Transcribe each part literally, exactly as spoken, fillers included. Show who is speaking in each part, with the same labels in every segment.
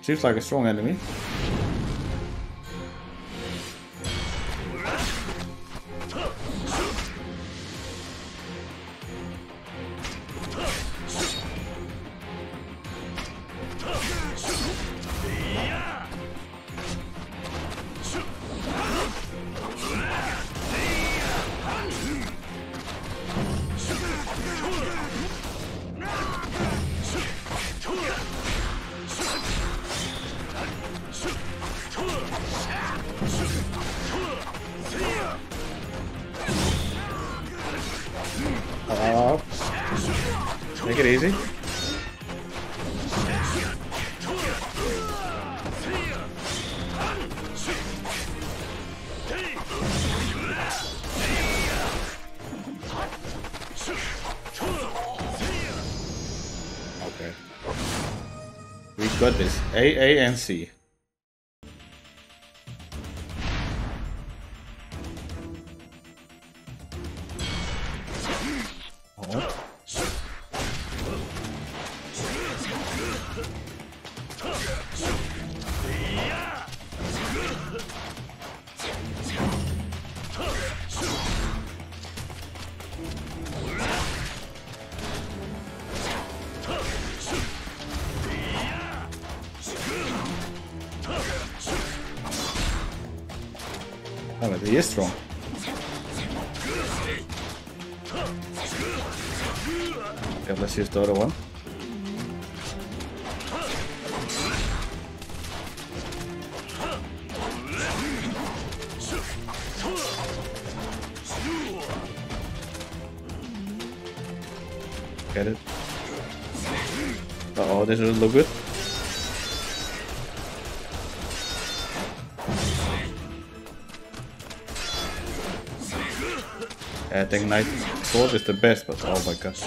Speaker 1: Seems like a strong enemy.
Speaker 2: Oh. Make it easy.
Speaker 1: Okay. We got this. A, A, and C. Oh. Oh, but he is strong. Okay, let's use the other one. Get it. Uh oh, this doesn't look good. I think Knight Sword is the best, but oh my god.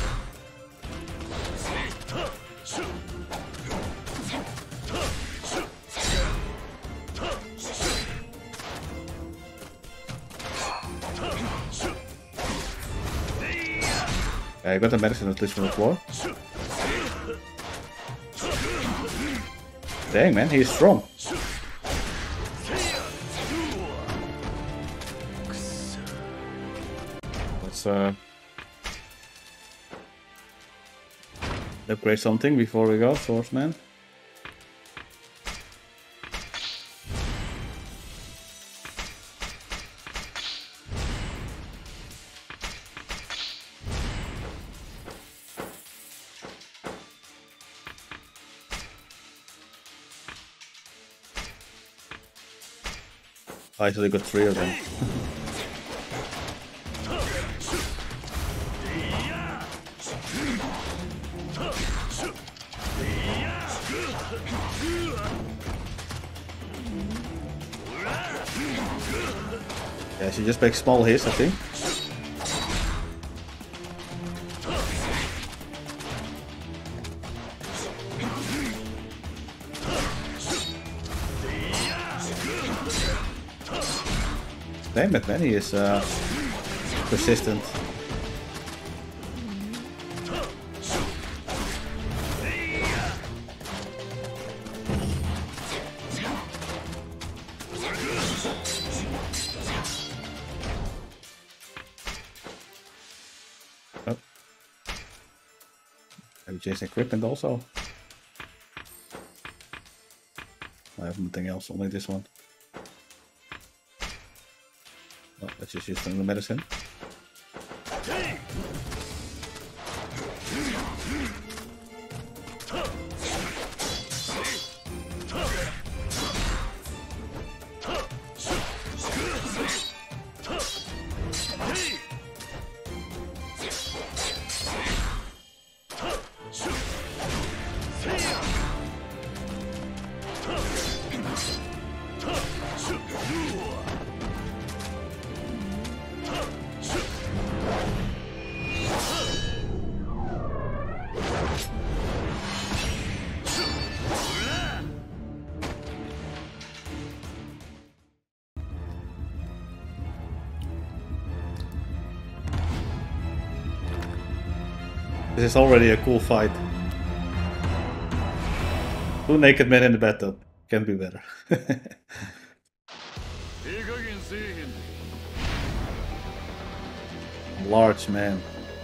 Speaker 1: Yeah, I got the medicine at least from the floor. Dang man, he's strong. Let's uh, upgrade something before we go, Swordsman. I actually got three of them. Yeah, she just makes small hits, I think. Damn it, man, he is uh, persistent. Oh. Maybe change equipment also. I have nothing else, only this one. Oh, let's just use some of the medicine. This is already a cool fight. Two naked men in the bathtub. Can't be better. Large man.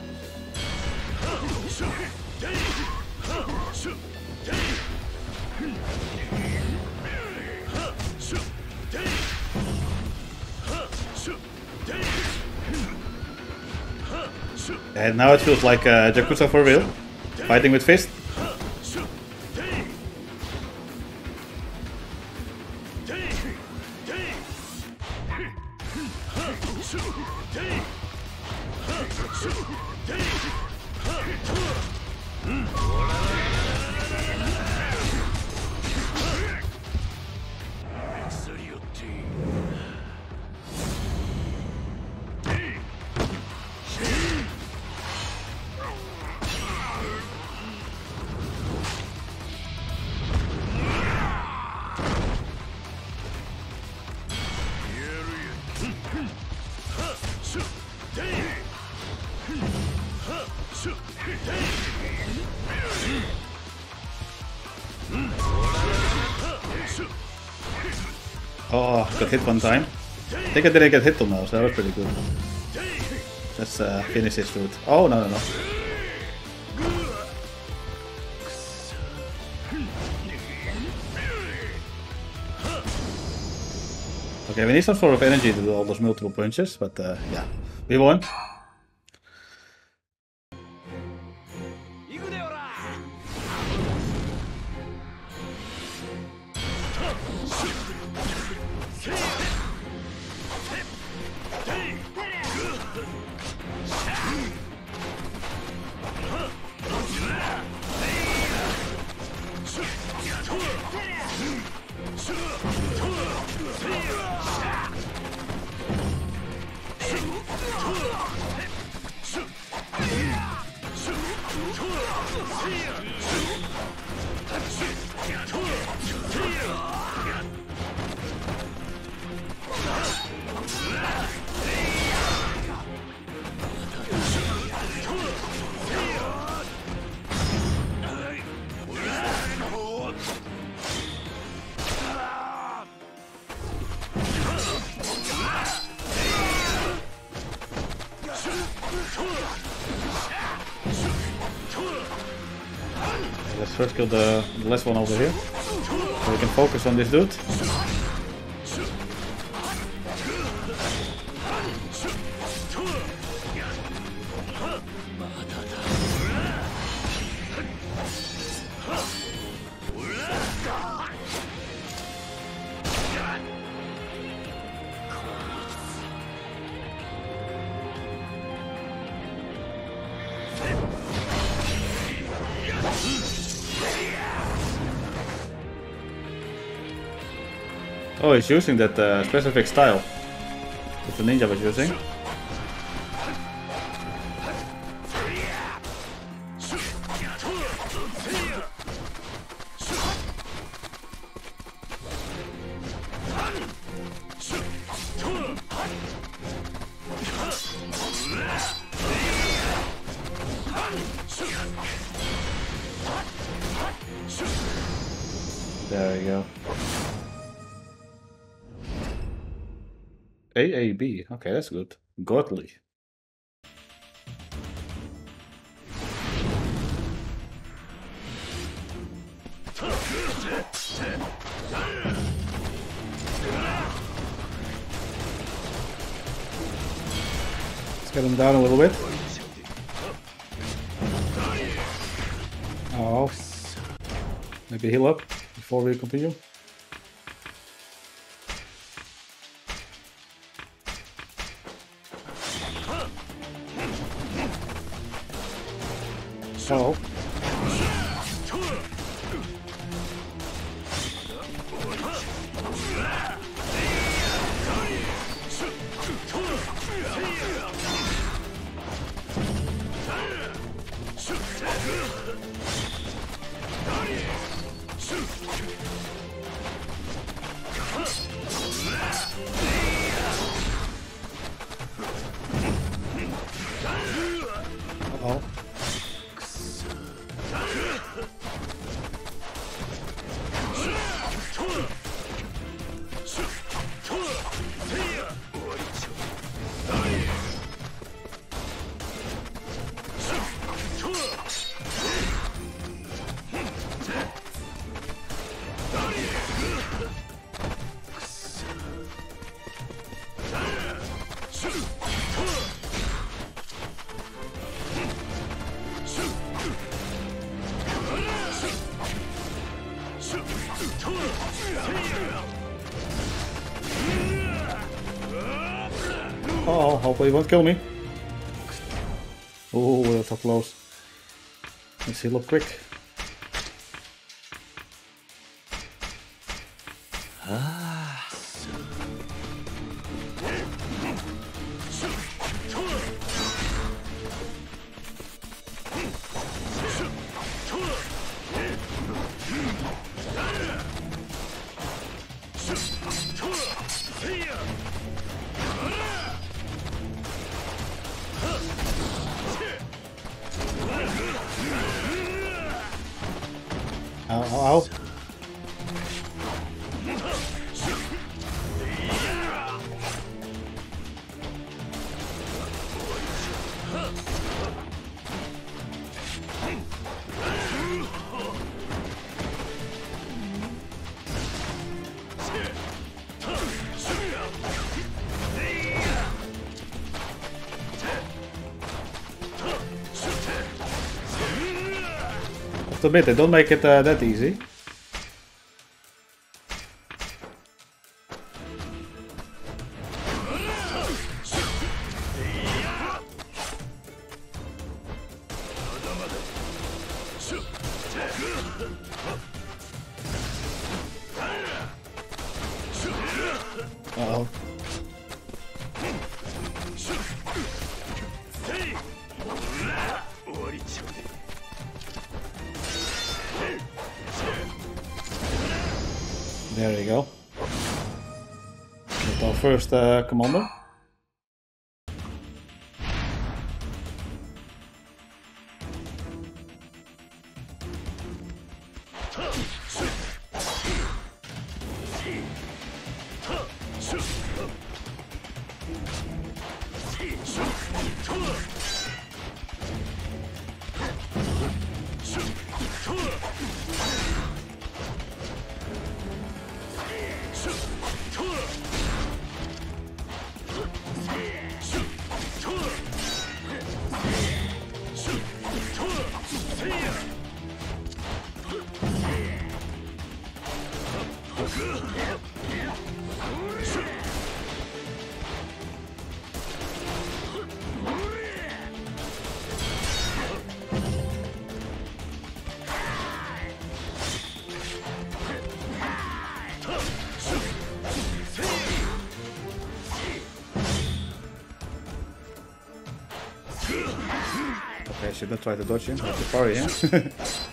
Speaker 1: And now it feels like uh, Yakuza for real. Fighting with fist. Oh, got hit one time. I think I didn't get hit on now, so that was pretty good. Let's uh, finish this dude. Oh, no, no, no. Okay, we need some sort of energy to do all those multiple punches, but uh, yeah, we won. Let's first kill the, the last one over here, so we can focus on this dude. Oh, he's using that uh, specific style that the ninja was using. There we go. A A B. Okay, that's good. Godly. Let's get him down a little bit. Oh. Maybe heal up before we continue. Oh. Uh-oh. Oh, hopefully he won't kill me. Oh, that's so close. Let's heal up quick. Ow, ow, ow. I have to admit, they don't make it uh, that easy. Uh-oh. There you go. That's our first uh, commander. Okay, I should not try to dodge him, I have to parry him.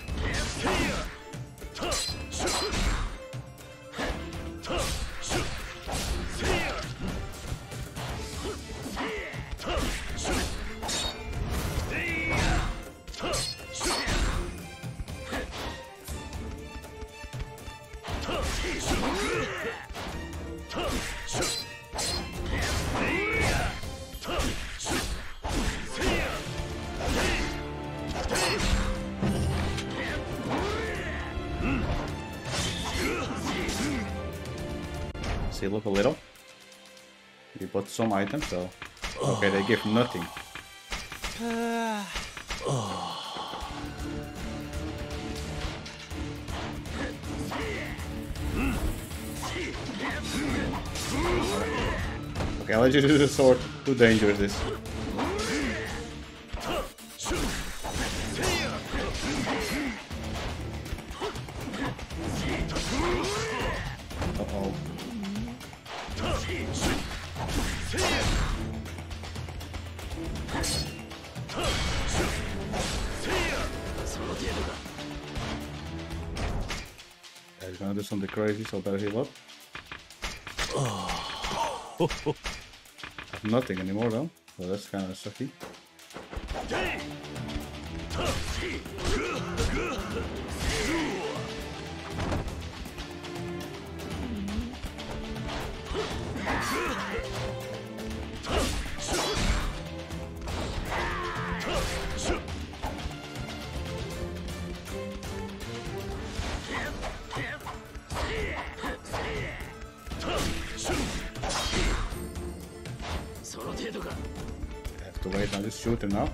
Speaker 1: Heal up a little. We bought some items, so okay, they give nothing. Okay, I'll let you do the sword. Too dangerous this. Uh-oh. Yeah, he's gonna do something crazy, so better heal up. I have nothing anymore though, so that's kind of sucky. I have to wait and just shoot him now.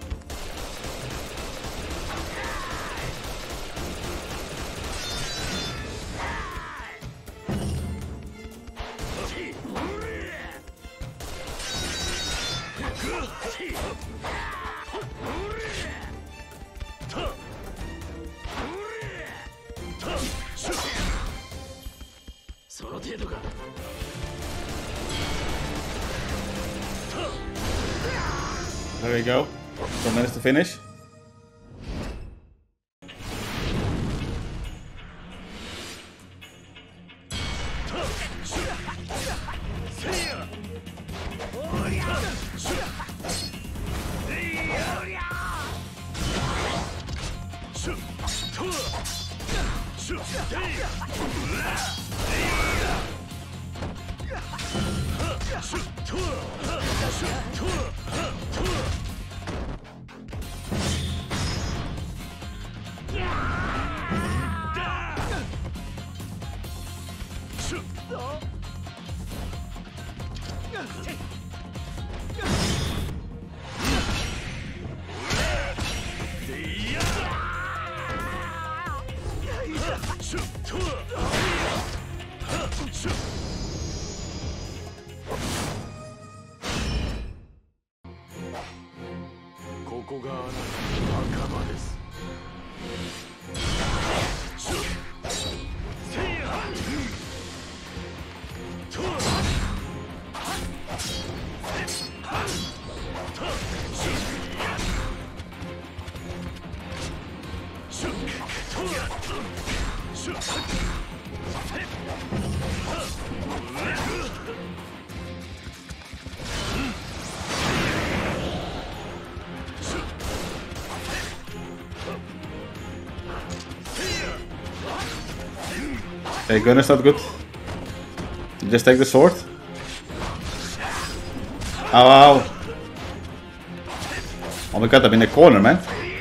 Speaker 1: There we go. Two minutes to finish. Okay, gun is not good. Just take the sword. Ow, ow. Oh my god, I'm in the corner, man.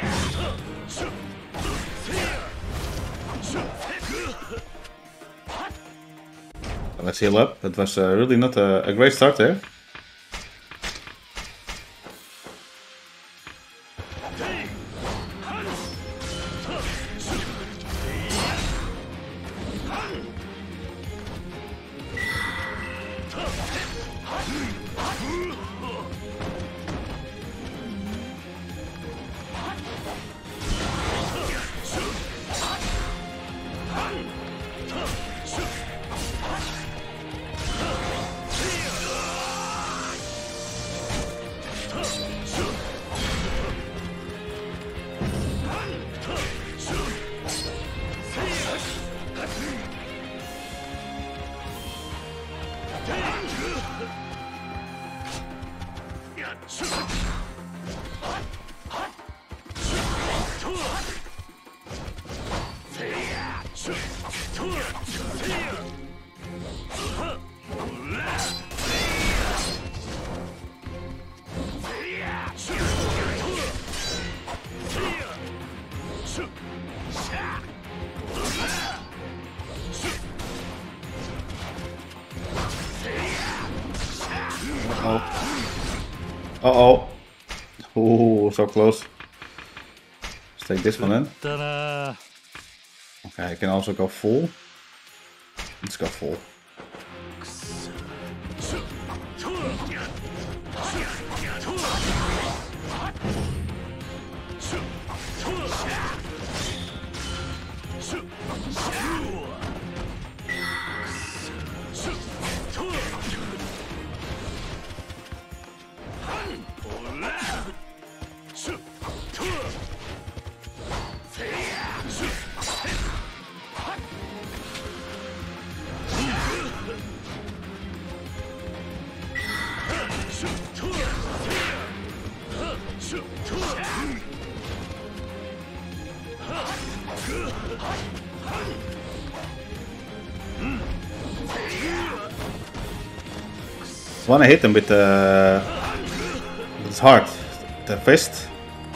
Speaker 1: Let's heal up. That was uh, really not a, a great start there. Uh oh. Oh, so close. Let's take this one in. Okay, I can also go full. Let's go full. I wanna hit him with the with his heart, the fist.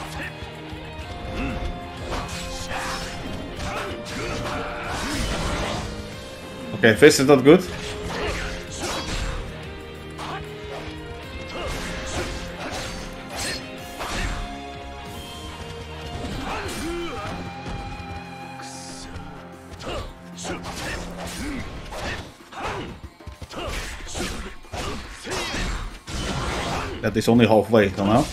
Speaker 1: Okay, fist is not good. That is only halfway somehow.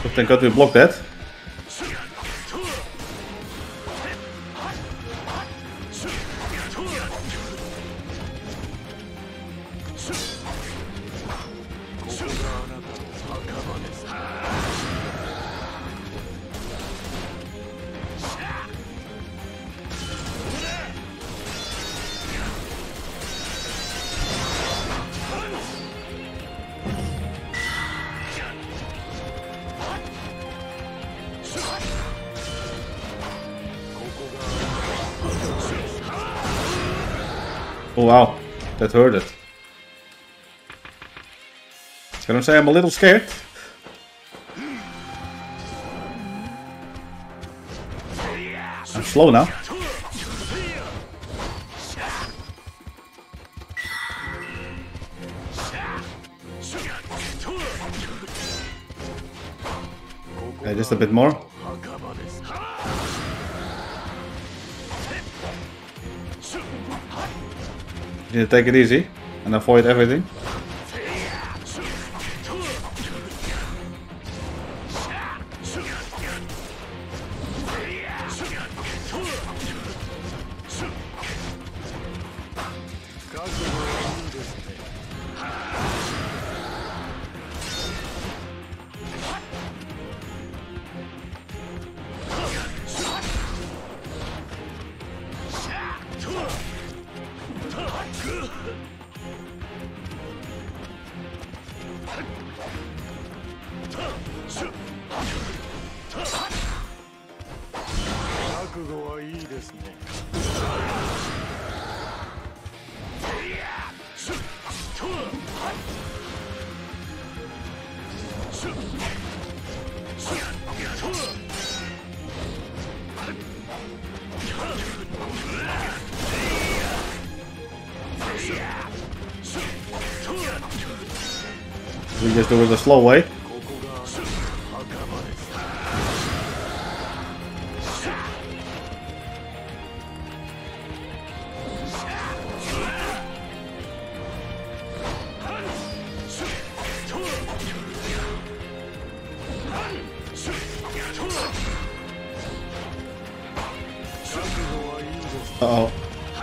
Speaker 1: But thank God we blocked that. Oh wow, that hurt it. I was gonna say I'm a little scared. I'm slow now. Okay, just a bit more. You need to take it easy and avoid everything. We just do it the slow way. Uh-oh.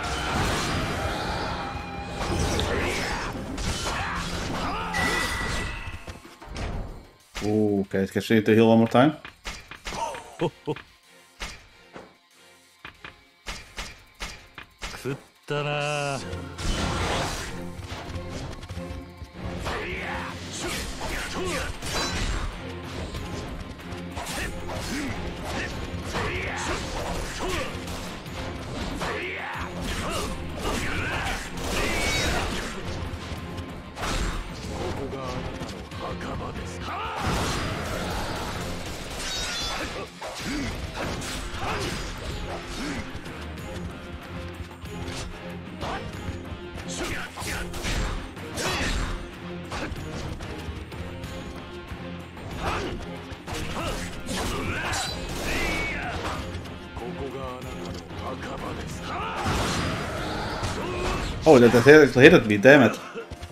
Speaker 1: Ooh, okay, let's get to heal one more time. Oh, that, that hit, hit at me, damn it.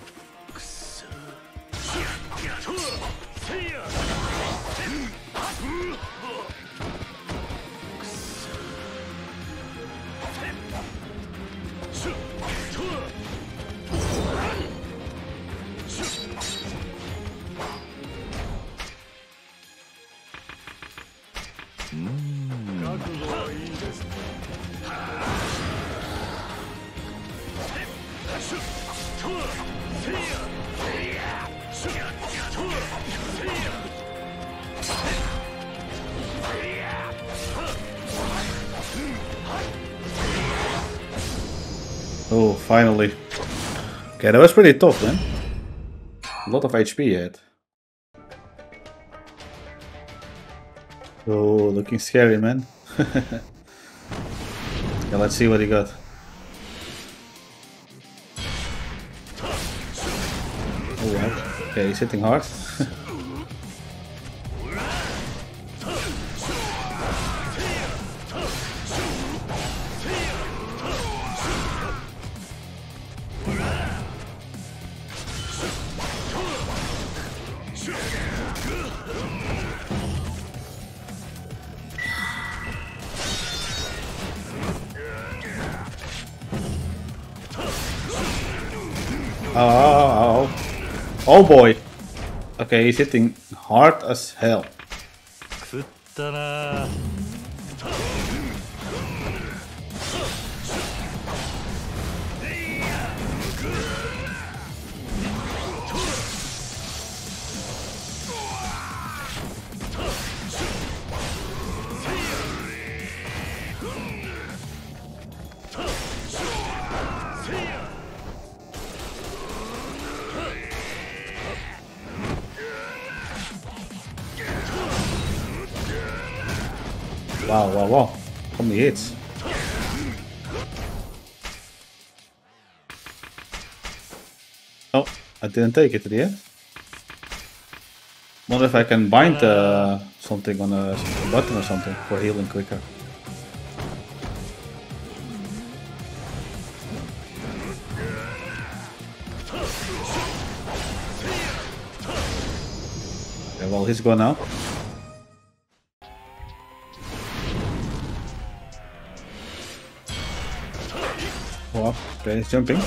Speaker 1: Oh, finally. Okay, that was pretty tough, man. A lot of H P yet. Oh, looking scary, man. Yeah, let's see what he got. Oh, wow. Okay, he's hitting hard. oh, oh. Oh boy. Okay, he's hitting hard as hell. Wow, wow, wow. How many hits? Oh, I didn't take it to the end. Wonder if I can bind uh, something on a button or something for healing quicker. Yeah, well, he's gone now. Wow, okay, he's jumping.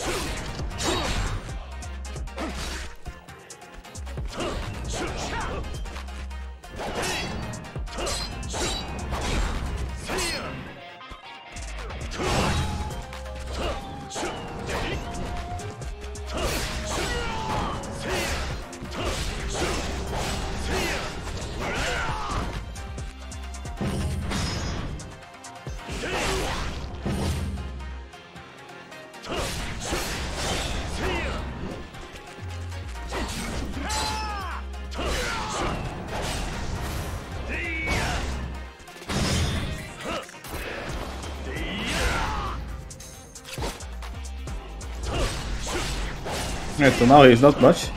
Speaker 1: Yeah, so now he's not much.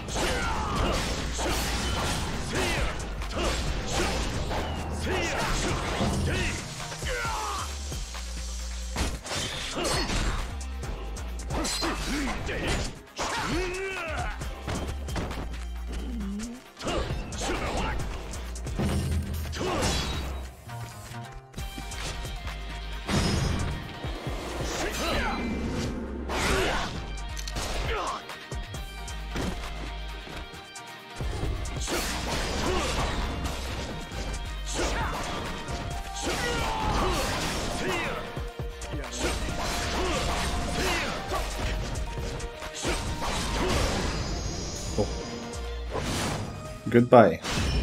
Speaker 1: Oh. Goodbye.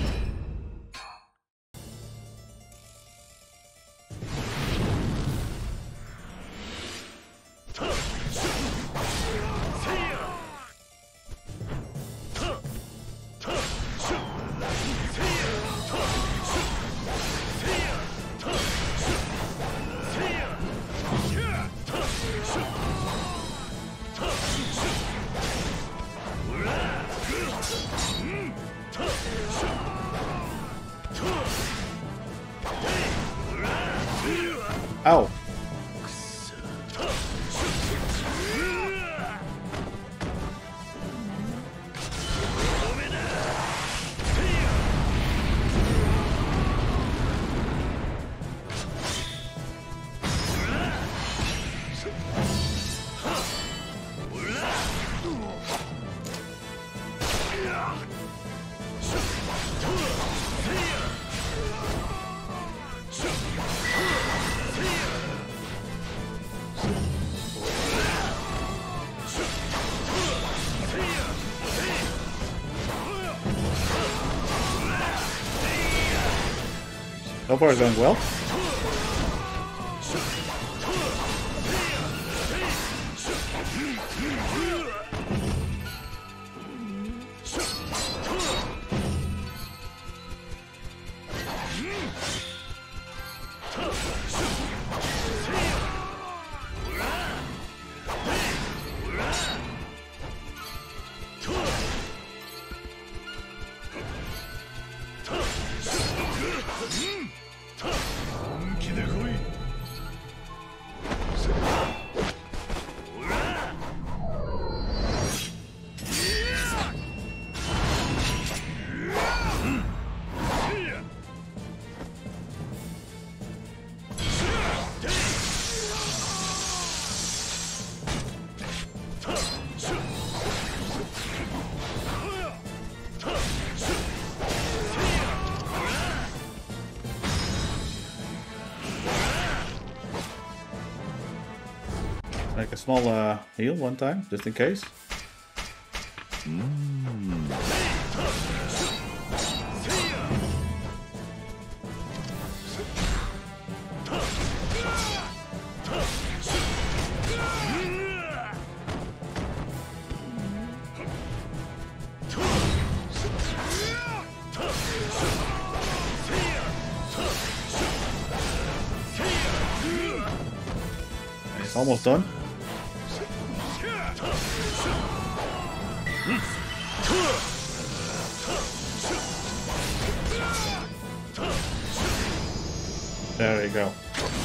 Speaker 1: Ow. So far it's going well. Like a small uh, heal one time, just in case.
Speaker 3: Mm.
Speaker 1: It's almost done. There you go.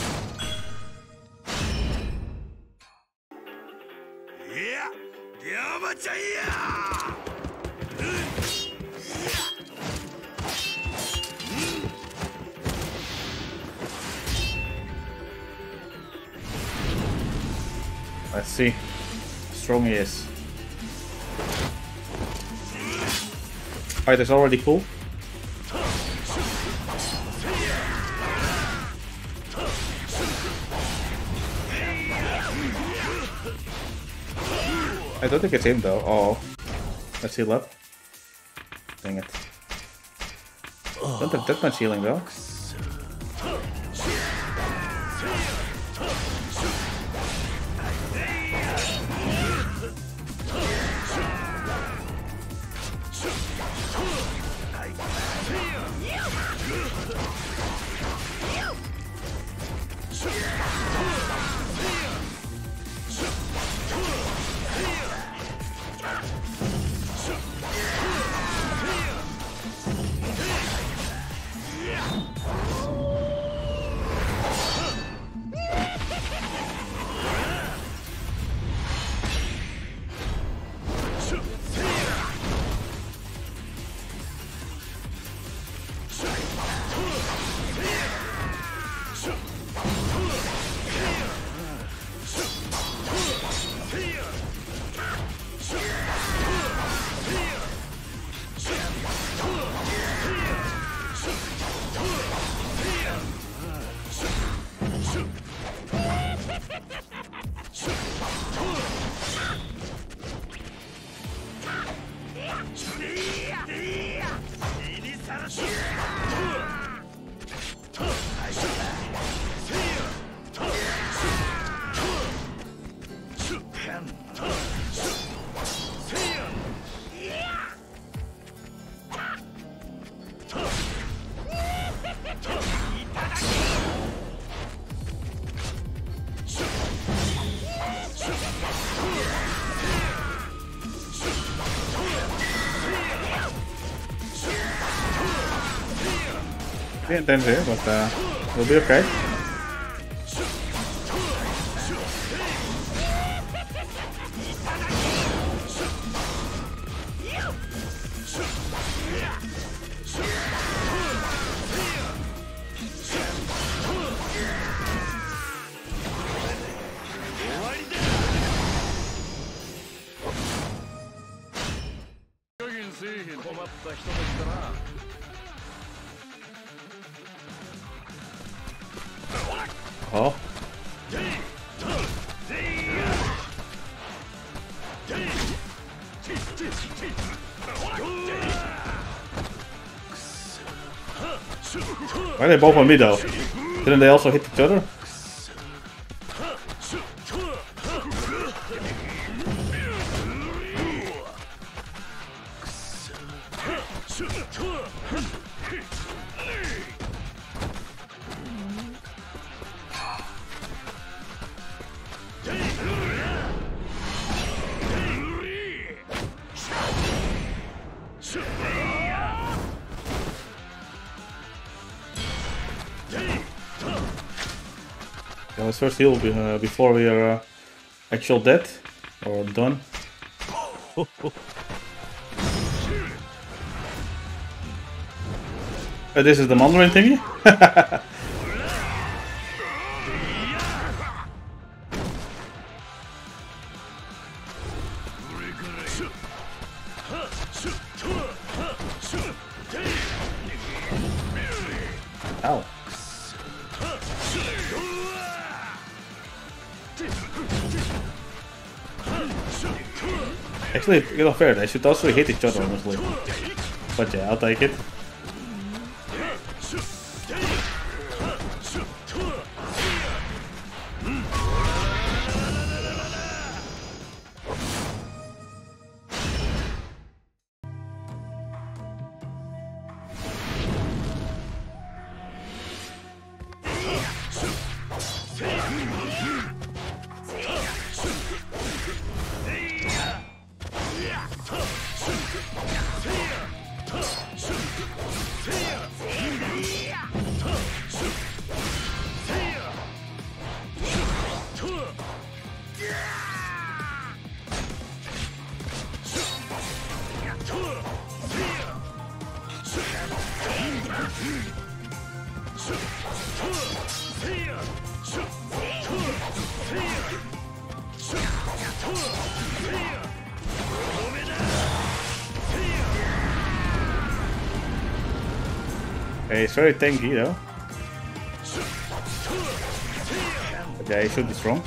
Speaker 1: Let's see how strong he is. Alright, that's already cool. I don't think it's him though. Oh, let's heal up. Dang it. Don't have that much healing though. Pretty intense here, but uh, we'll be okay. Oh. Why are they both on me though? Didn't they also hit each other? Yeah, let's first heal uh, before we are uh, actual dead or done. Uh, this is the Mandarin thingy? Ow. Actually, you know, fair, they should also hit each other, honestly. But yeah, I'll take it. Okay, it's very tanky though. But yeah, he should be strong.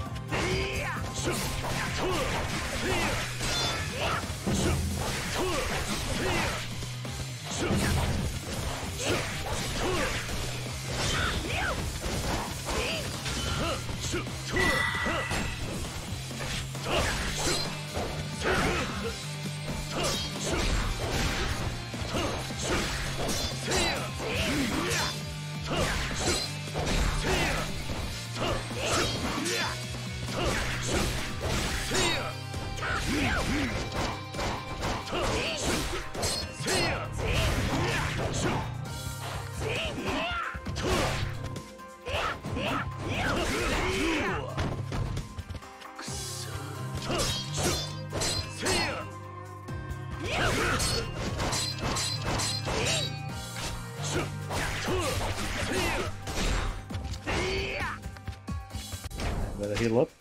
Speaker 1: Better heal up.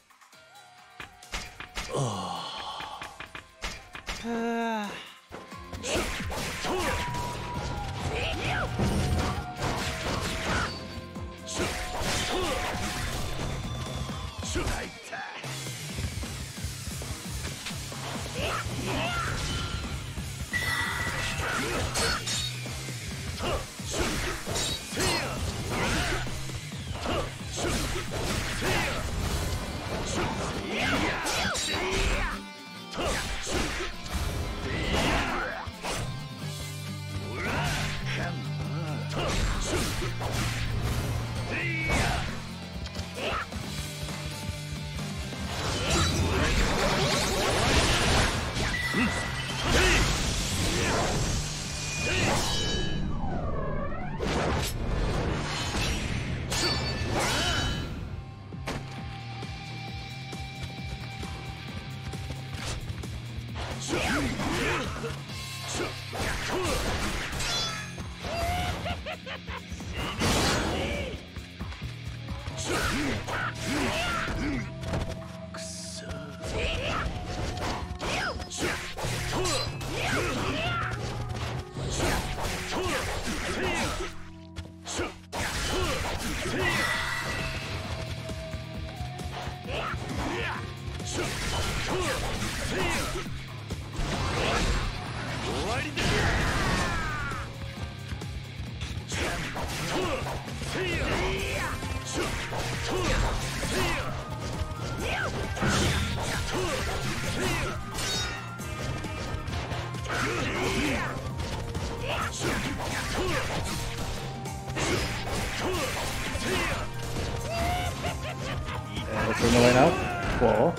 Speaker 1: Let's run away now. Whoa.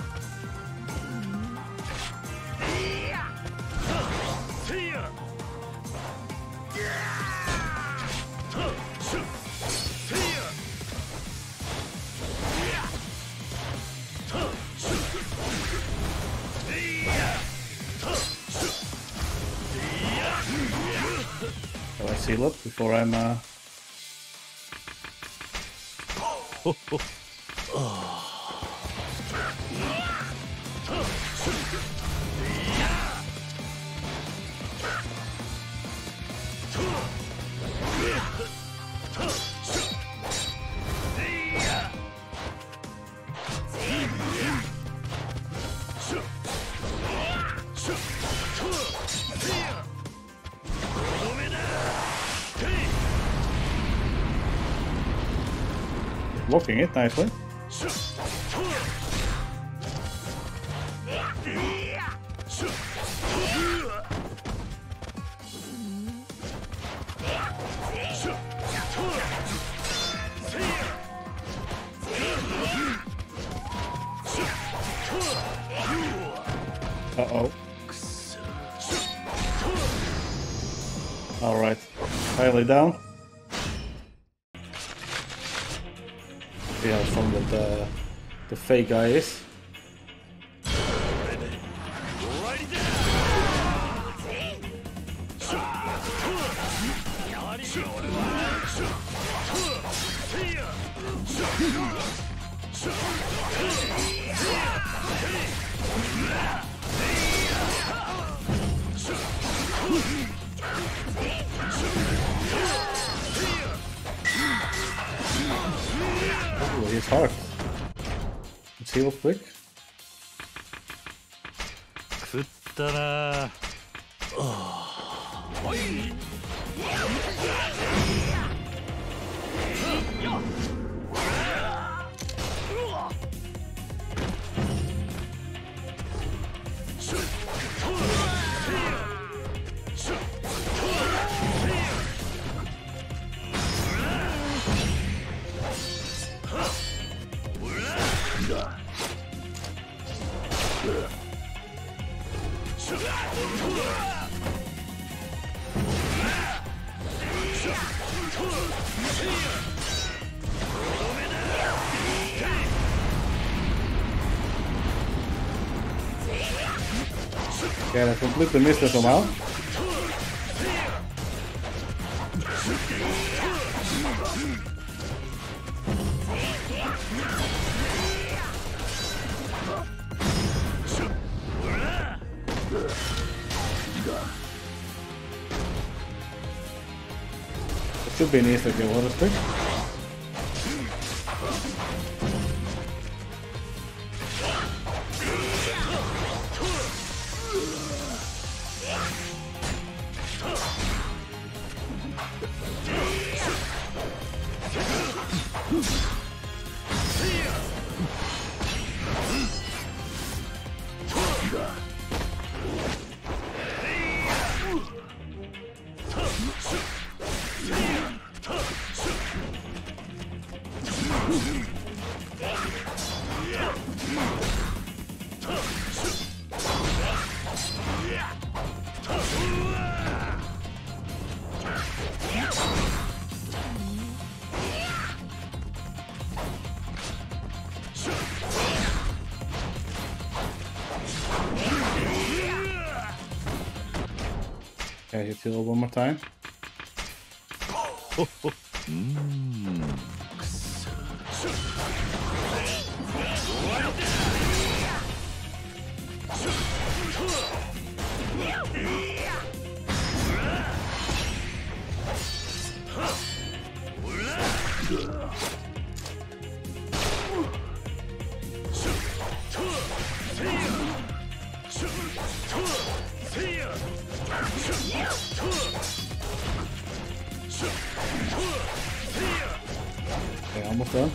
Speaker 1: So I seal up before I'm uh blocking it nicely. Uh-oh. Alright. Highly down. See how strong that uh, the fake guy is. Oh, he's hard. Let's heal quick. Okay, I completely missed it somehow. It should be an easy kill, honestly. Okay, hit heal one more time. Okay, almost done.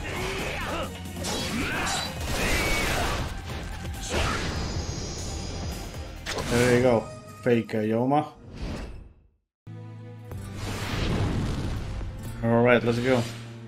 Speaker 1: There you go, fake uh, Yoma. Alright, let's go.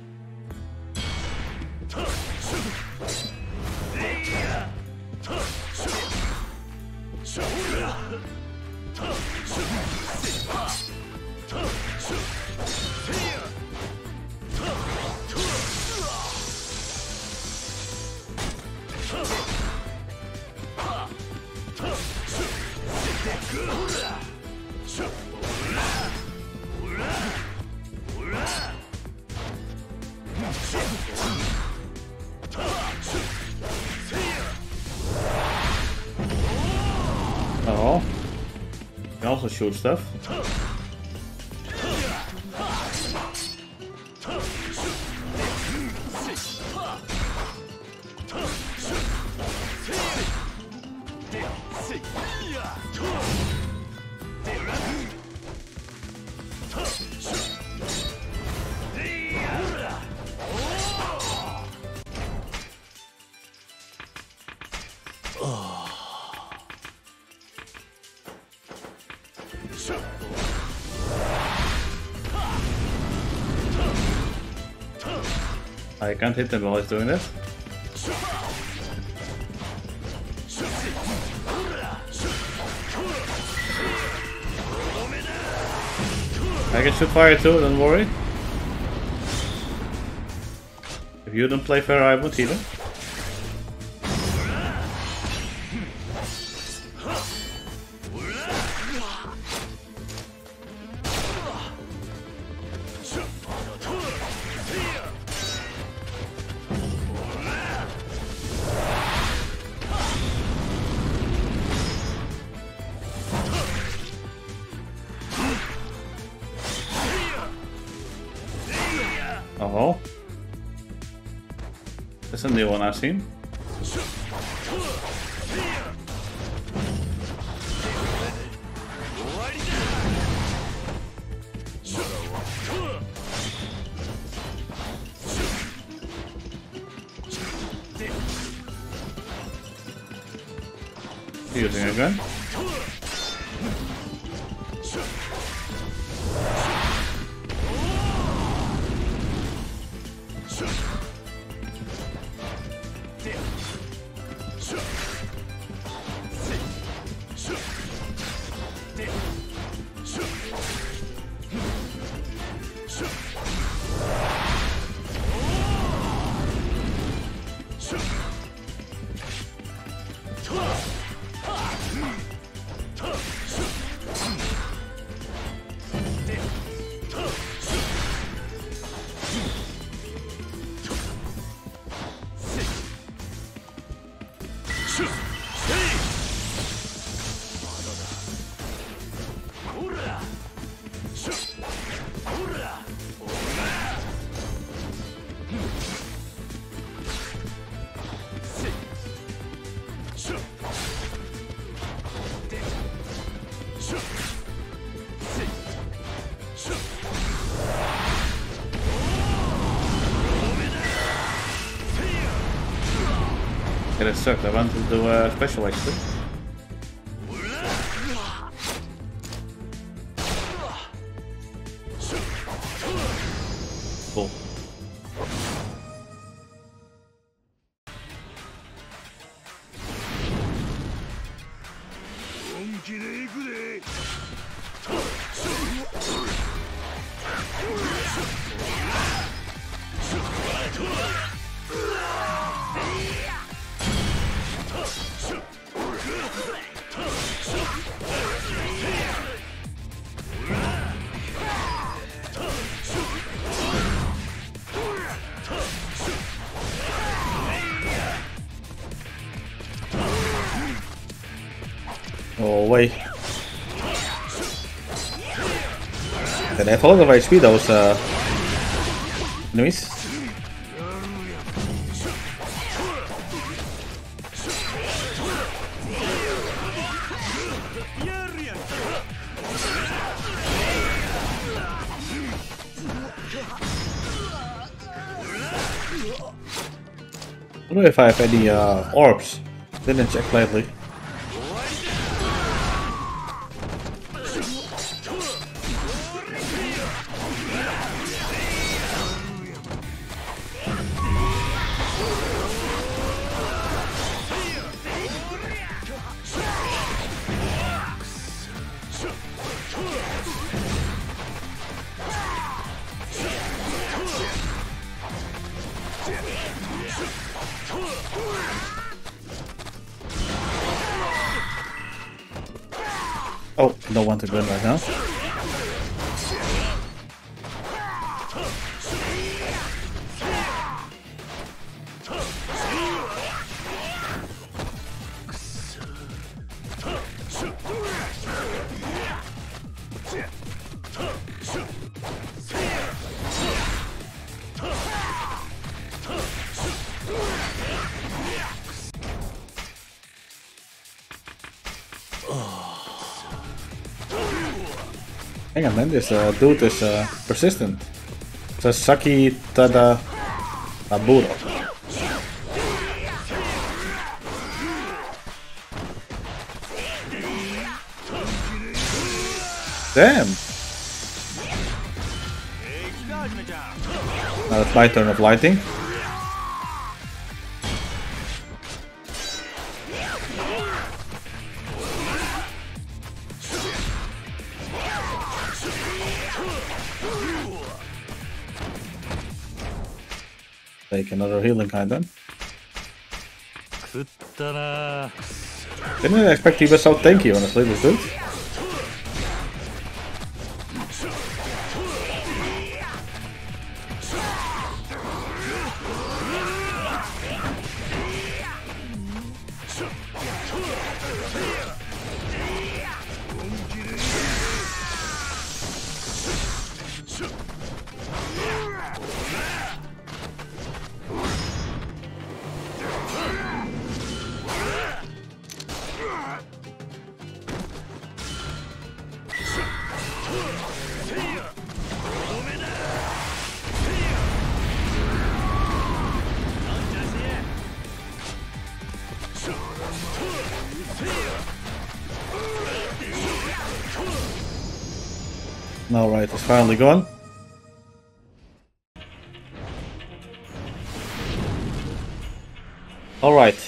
Speaker 1: Oh, you can also shoot stuff. I can't hit him while he's doing that. I can shoot fire too, don't worry. If you don't play fair, I won't either. Oh, that's a new one I've seen. Using a gun. Yeah, that sucked. I wanted to do a special actually. Cool. Oh wait. They have a lot of H P those uh, enemies. I don't know if I have any uh, orbs. Didn't check lately. Oh, don't want to burn right now. Hang on man, this uh, dude is uh, persistent. Sasaki Tada Aburo. Damn! Now it's my turn of lighting. Take another healing kind then. Didn't expect he was so tanky, honestly, this dude. Alright, it's finally gone. Alright.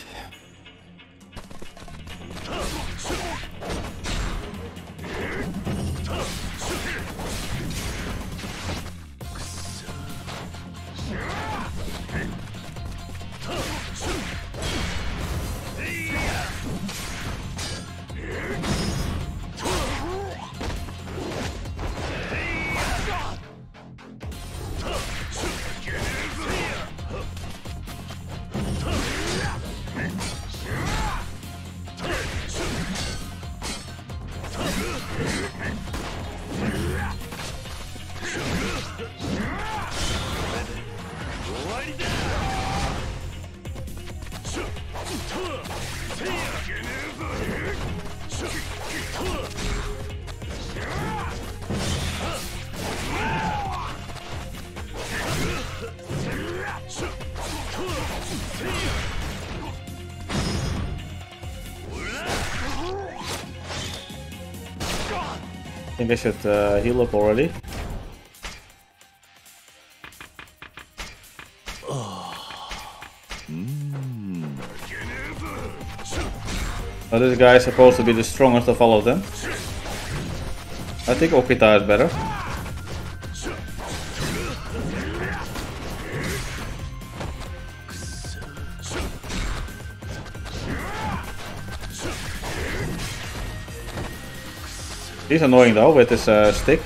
Speaker 1: I think I should uh, heal up already. Oh, this guy is supposed to be the strongest of all of them. I think Okita is better. He's annoying though with his uh, stick.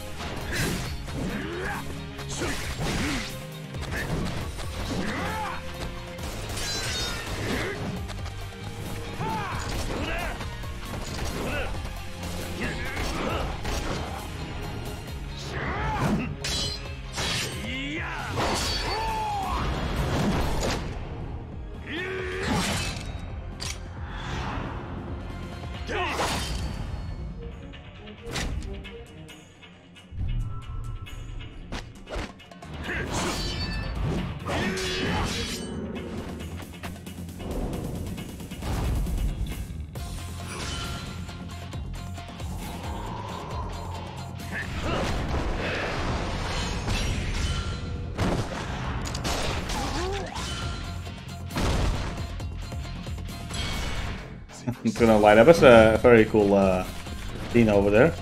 Speaker 1: I'm gonna light up as a very cool uh, scene over there.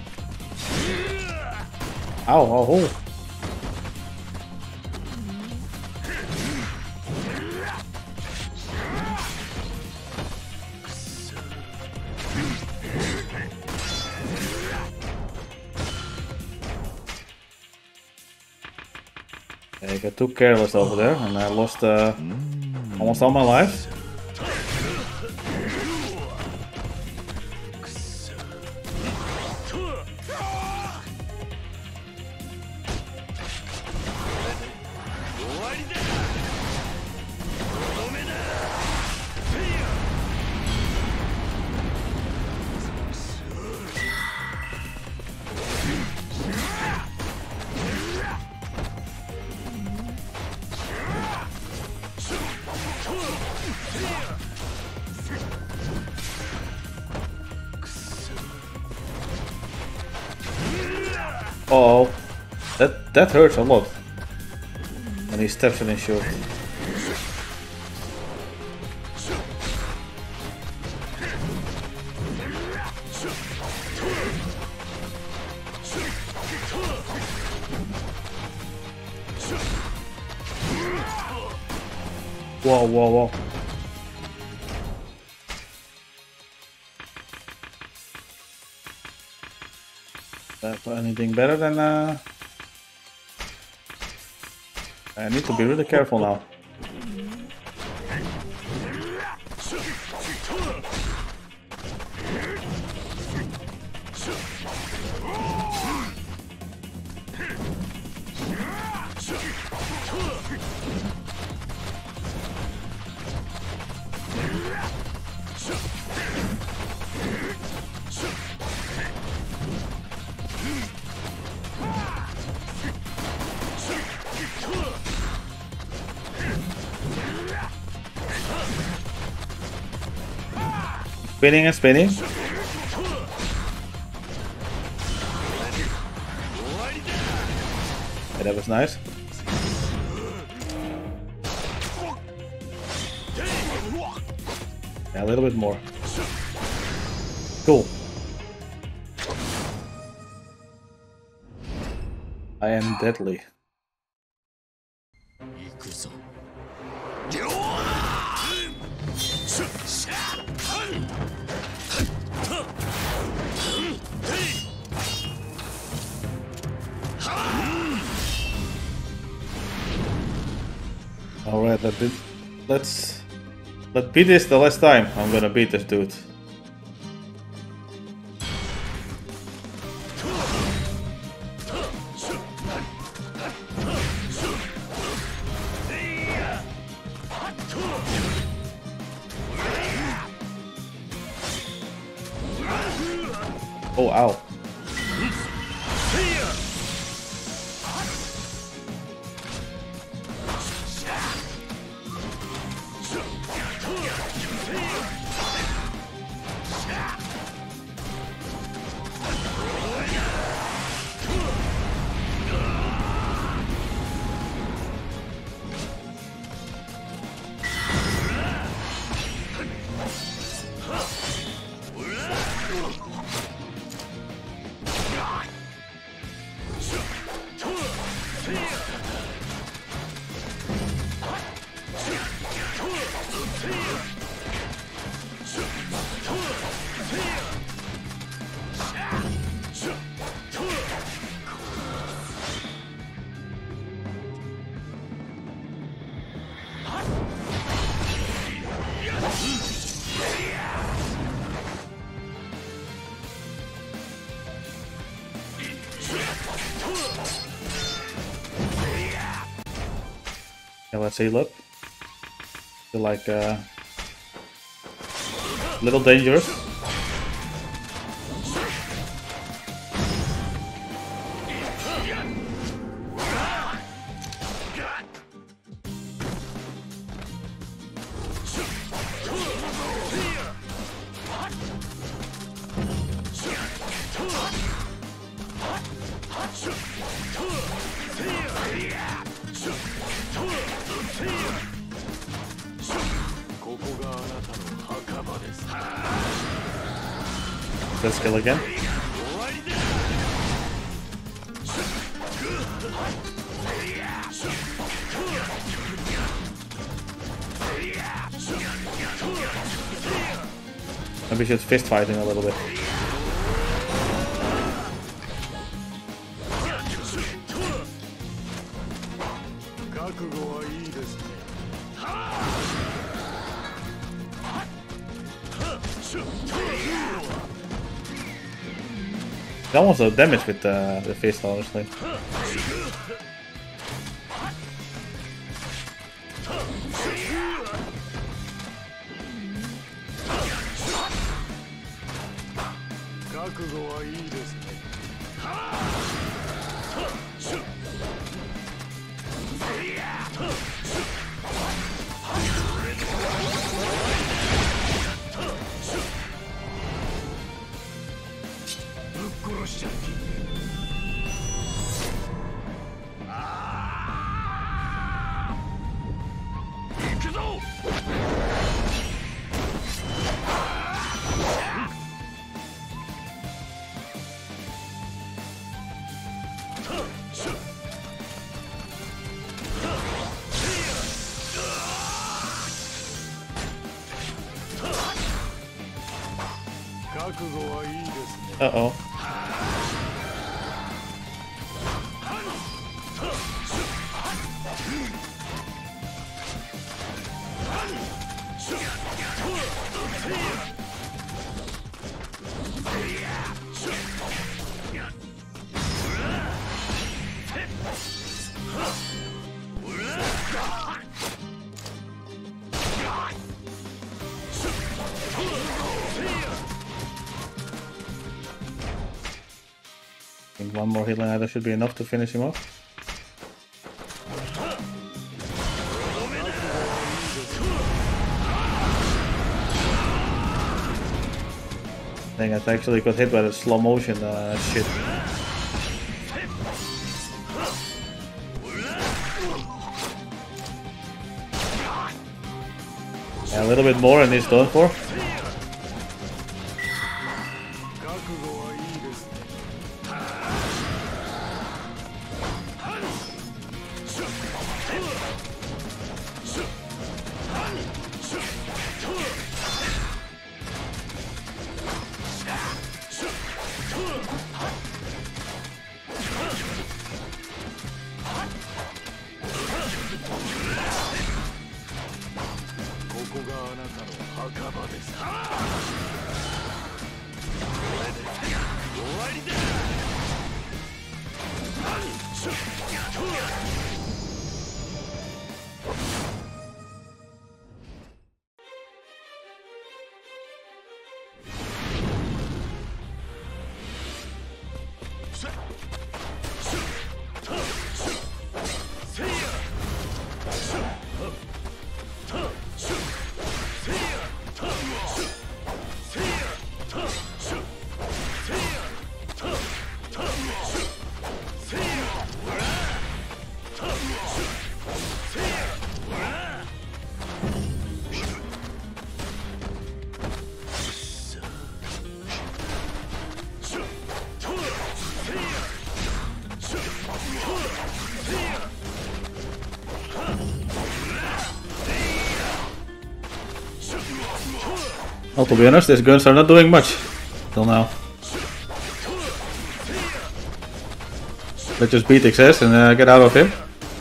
Speaker 1: Ow, ow, oh. I got too careless over there and I lost uh, almost all my life. Oh, that that hurts a lot when he steps in his shield. Whoa, whoa, whoa. That anything better than uh I need to be really careful now. Spinning and spinning. Yeah, that was nice. Yeah, a little bit more. Cool. I am deadly. Alright, let it, let's let's beat this the last time. I'm gonna beat this dude. Oh, ow. Yeah, let's heal up. Feel like uh, a little dangerous. Let's kill again. Maybe we should fist fight him a little bit. That almost a damage with uh, the fist, honestly. Uh-oh. I think one more healing item should be enough to finish him off. I think I actually got hit by the slow motion uh, shit. Yeah, a little bit more and he's done for. Well, to be honest, these guns are not doing much till now. Let's just beat X S and uh, get out of him.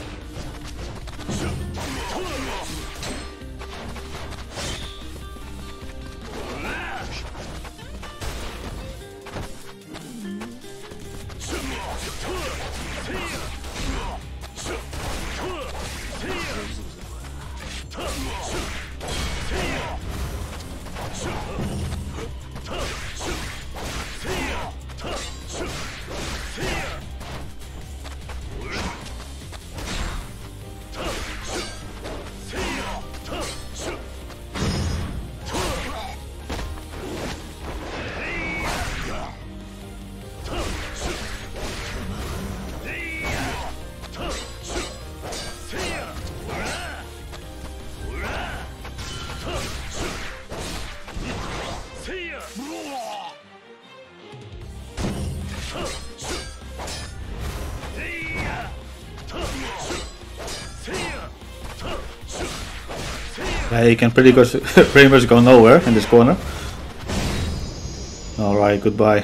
Speaker 1: Yeah, he can pretty, good, pretty much go nowhere in this corner. Alright, goodbye.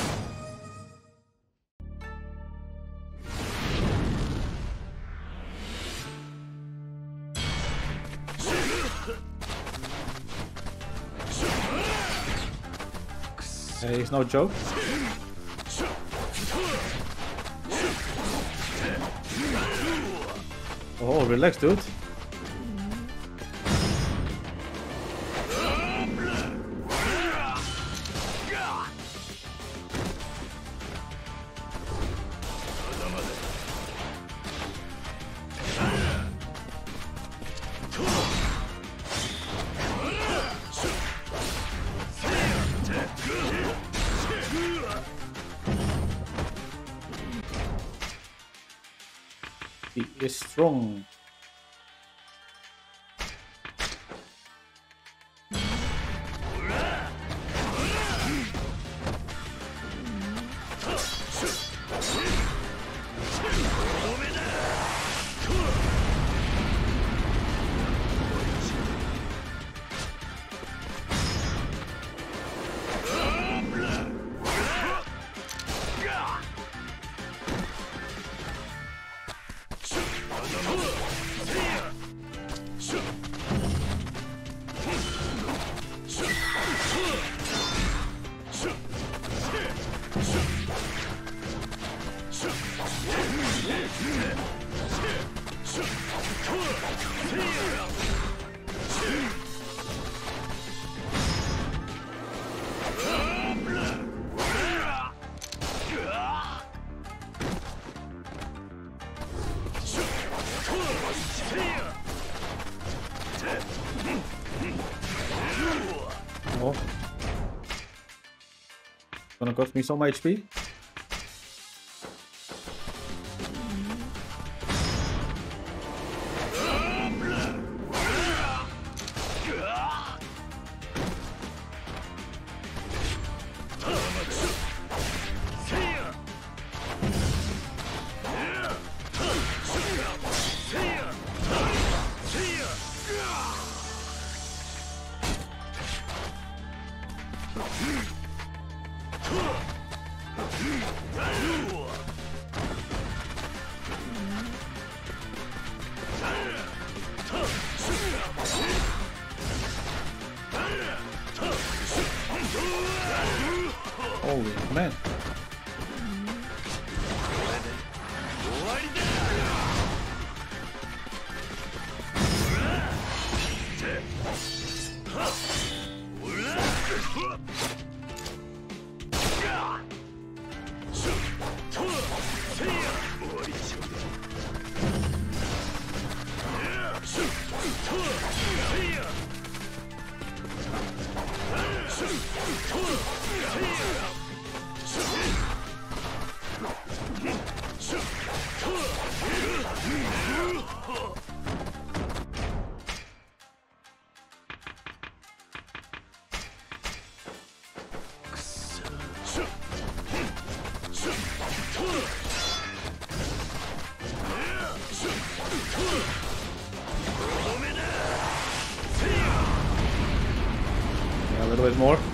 Speaker 1: Hey, he's no joke. Oh, relax, dude. He is strong. cost me some H P. Holy man. A little bit more.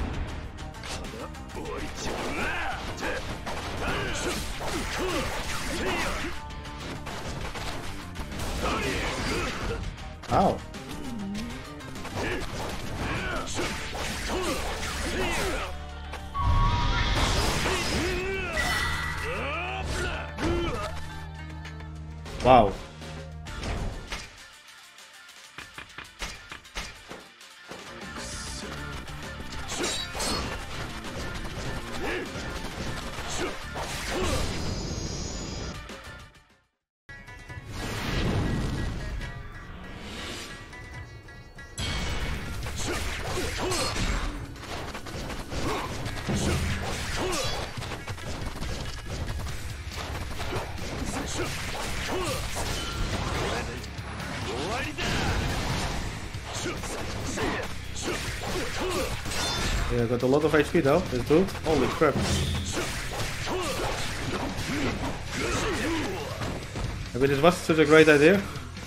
Speaker 1: Ow. Wow. Yeah, I got a lot of H P though, this dude. Holy crap. Maybe this was such a great idea.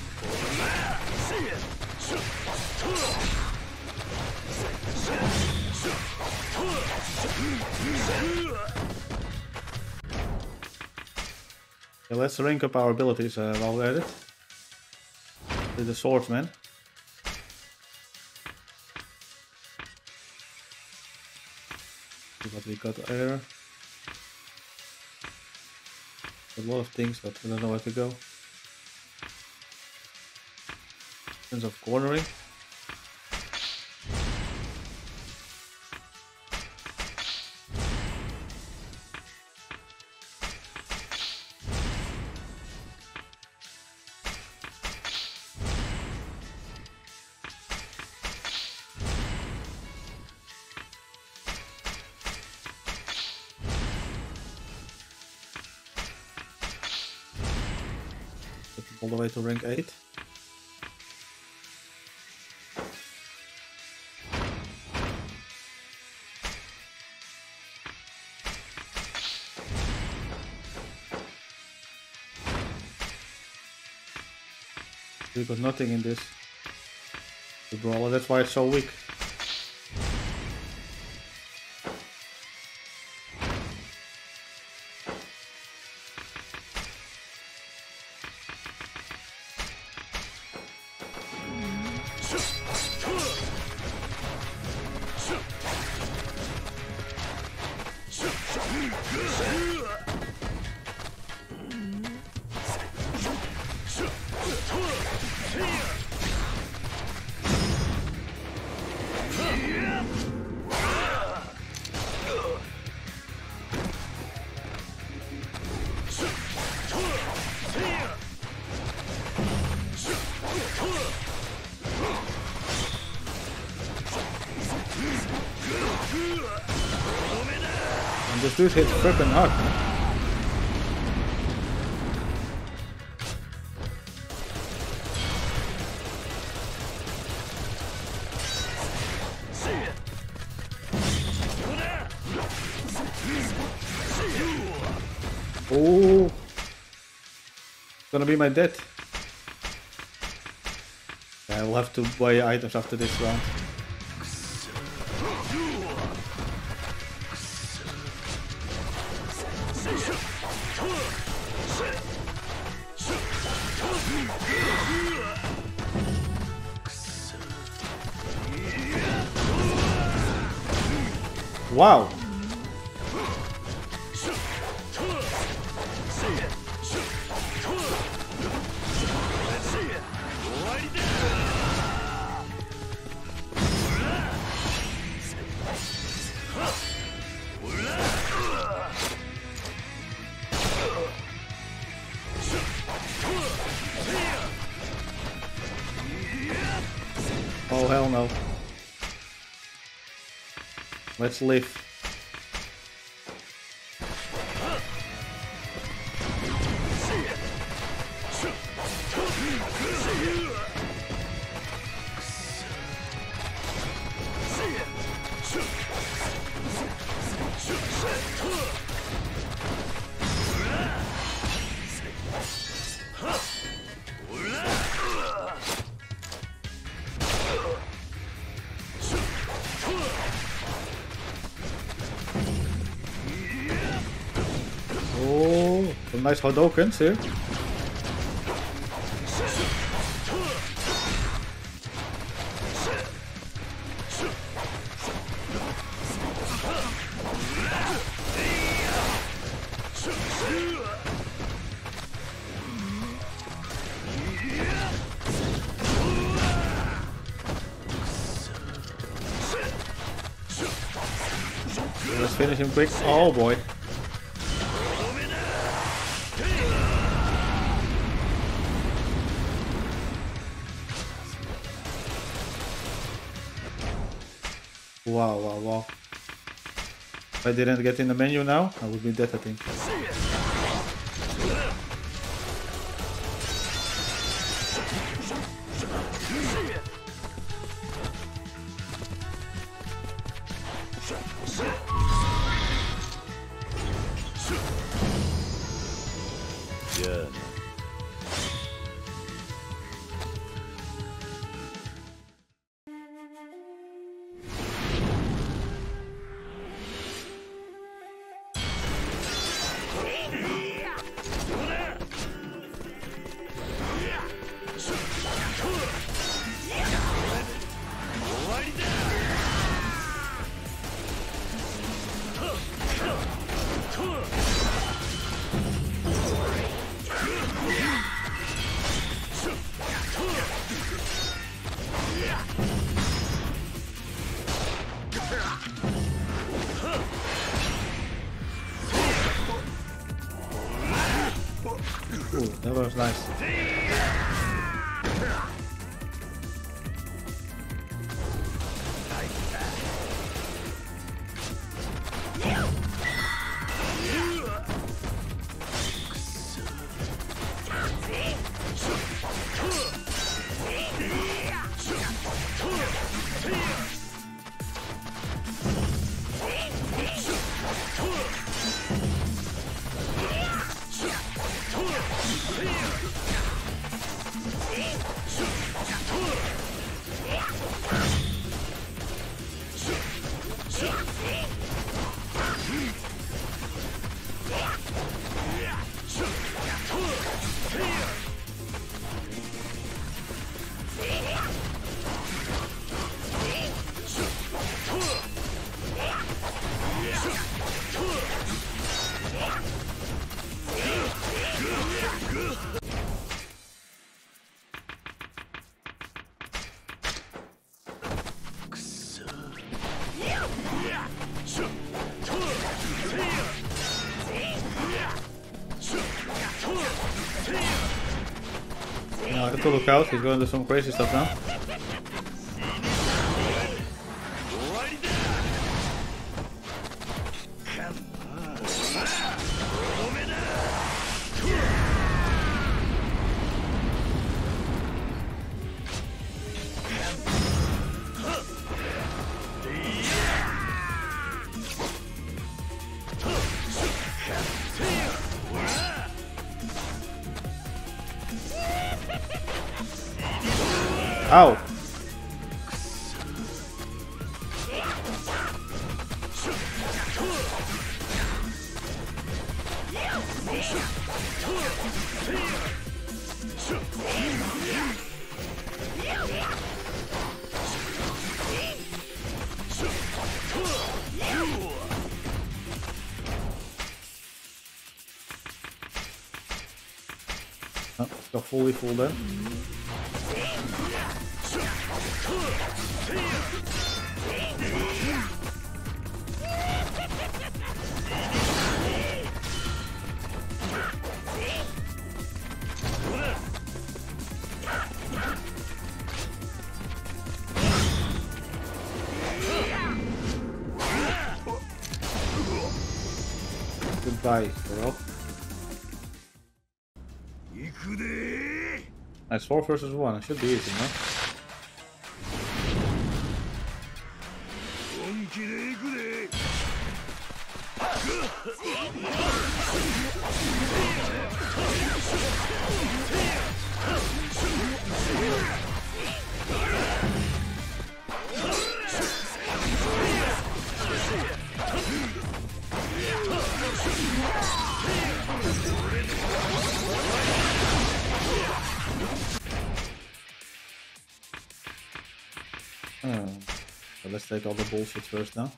Speaker 1: Yeah, let's rank up our abilities uh, while we're at it. With the swordsman. See what we got there. A lot of things, but I don't know where to go. Sense of cornering. All the way to rank eight. We got nothing in this. The brawler, that's why it's so weak. dude hits fucking hard, man. Oh, gonna be my death. I will have to buy items after this round. Wow. Oh hell no. Let's live. Oh, some nice Hadokens here. Let's finish him quick. Oh boy. Wow, wow, wow. If I didn't get in the menu now, I would be dead, I think.
Speaker 2: Yeah.
Speaker 1: Ooh, that was nice. Yeah, I have to look out, he's going to do some crazy stuff now. Ow! Oh, got fully full then. Goodbye, bro. Nice, four versus one. It should be easy, no? Oh. So let's take all the bullshit first now.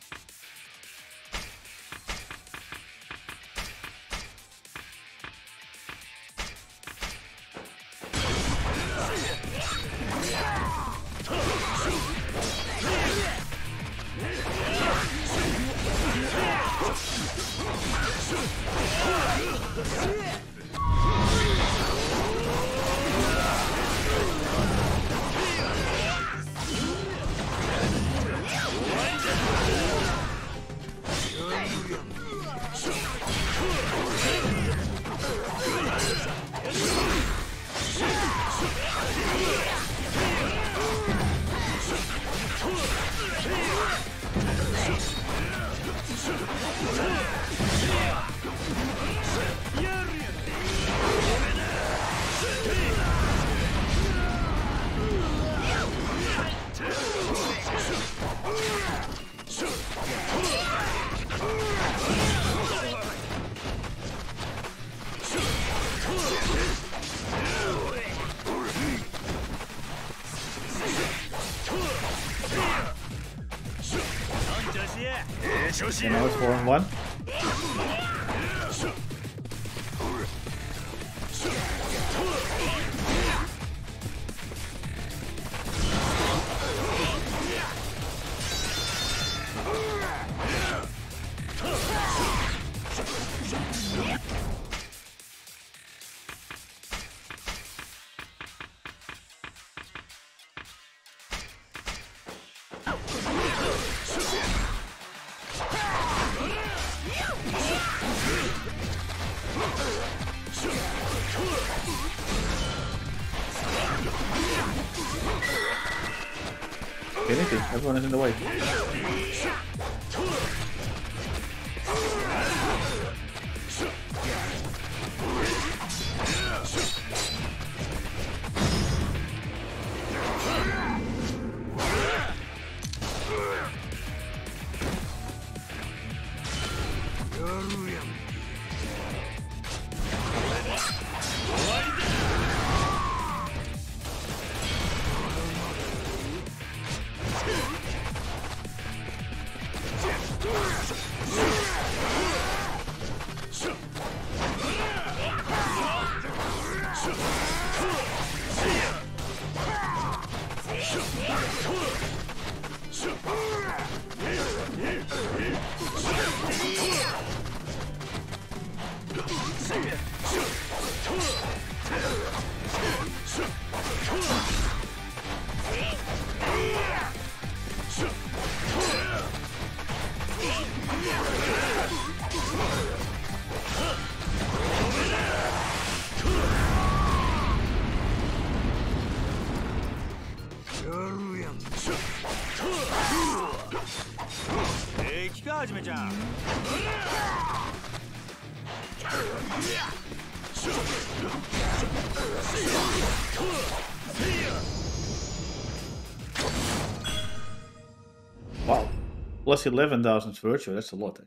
Speaker 1: So now it's four and one. Anything, everyone is in the way. plus eleven thousand virtue, that's a lot.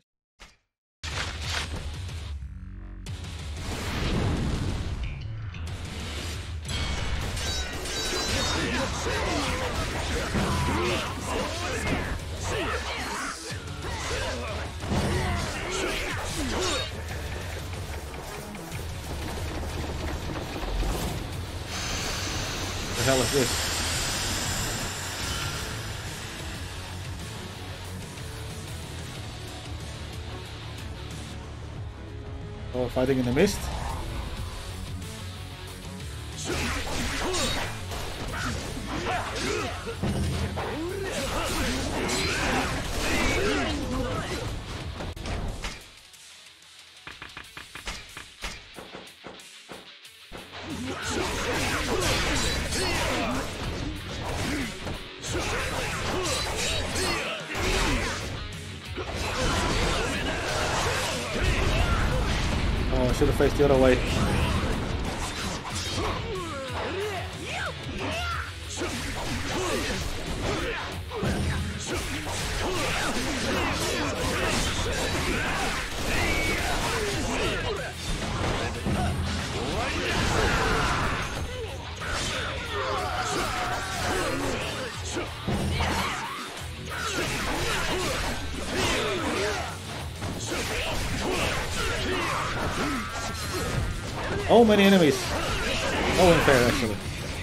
Speaker 1: What the hell is this? Oh, fighting in the mist? Oh, I should have faced the other way. Oh, many enemies. Oh, unfair actually.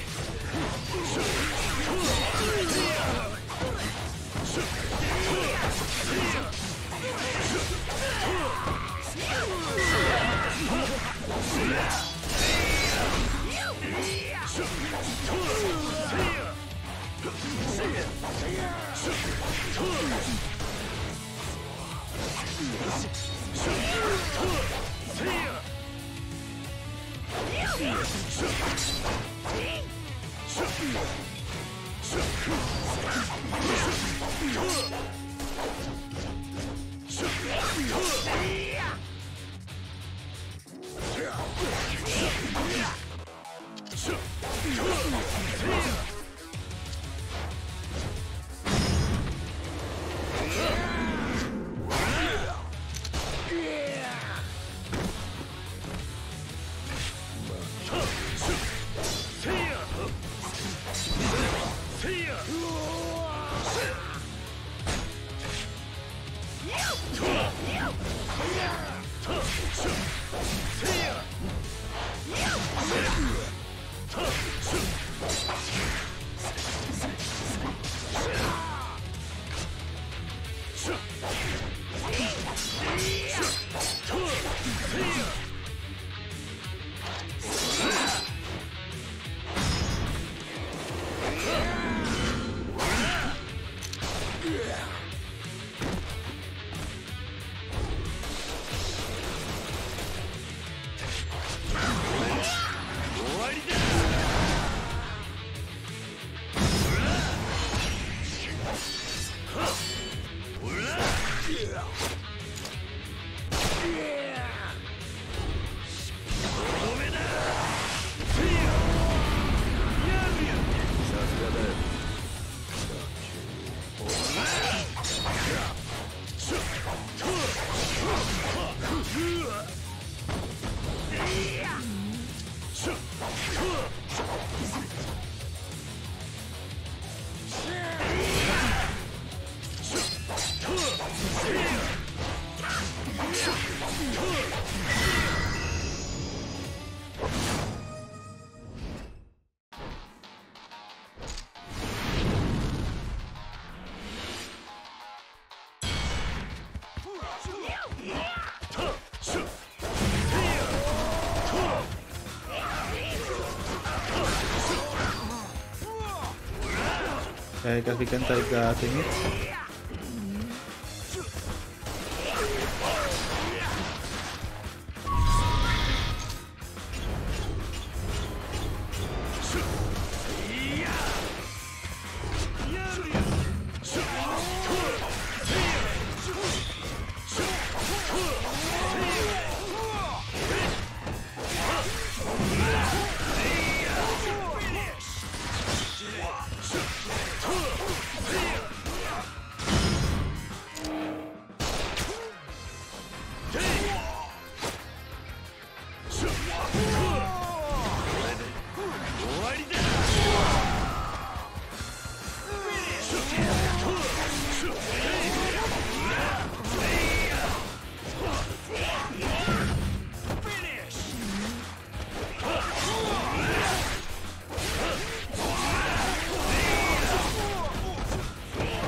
Speaker 1: Okay, I guess we can take the thingy.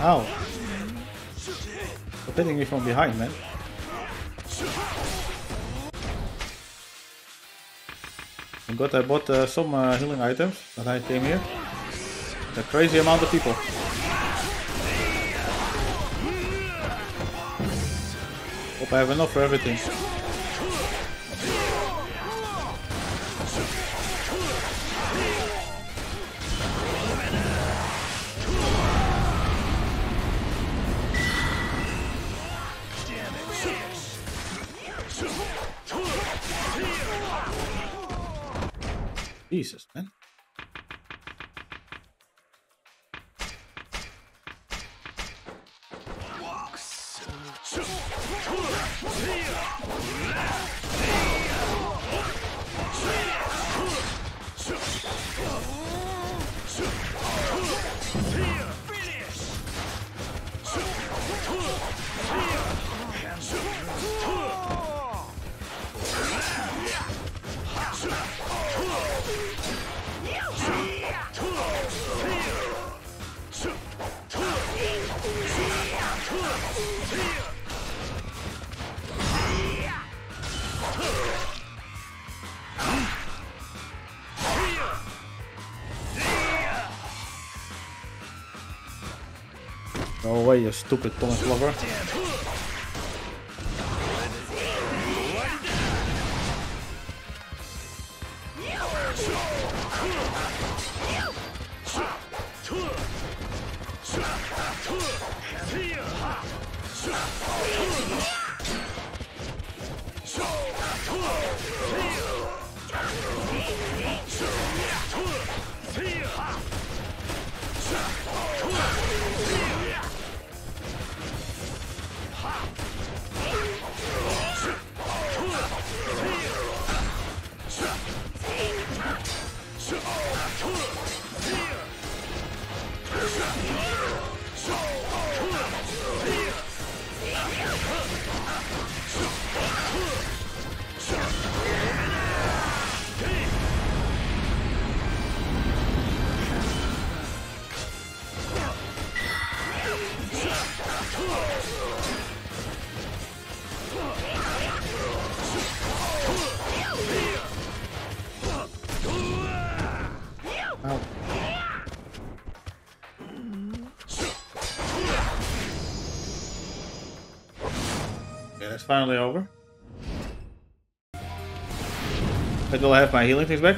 Speaker 1: Ow. Stop hitting me from behind, man. Thank God I bought uh, some uh, healing items when I came here. A crazy amount of people. Hope I have enough for everything. Jesus, man. Go away, you stupid Thomas lover. It's finally over. But will I have my healing things back?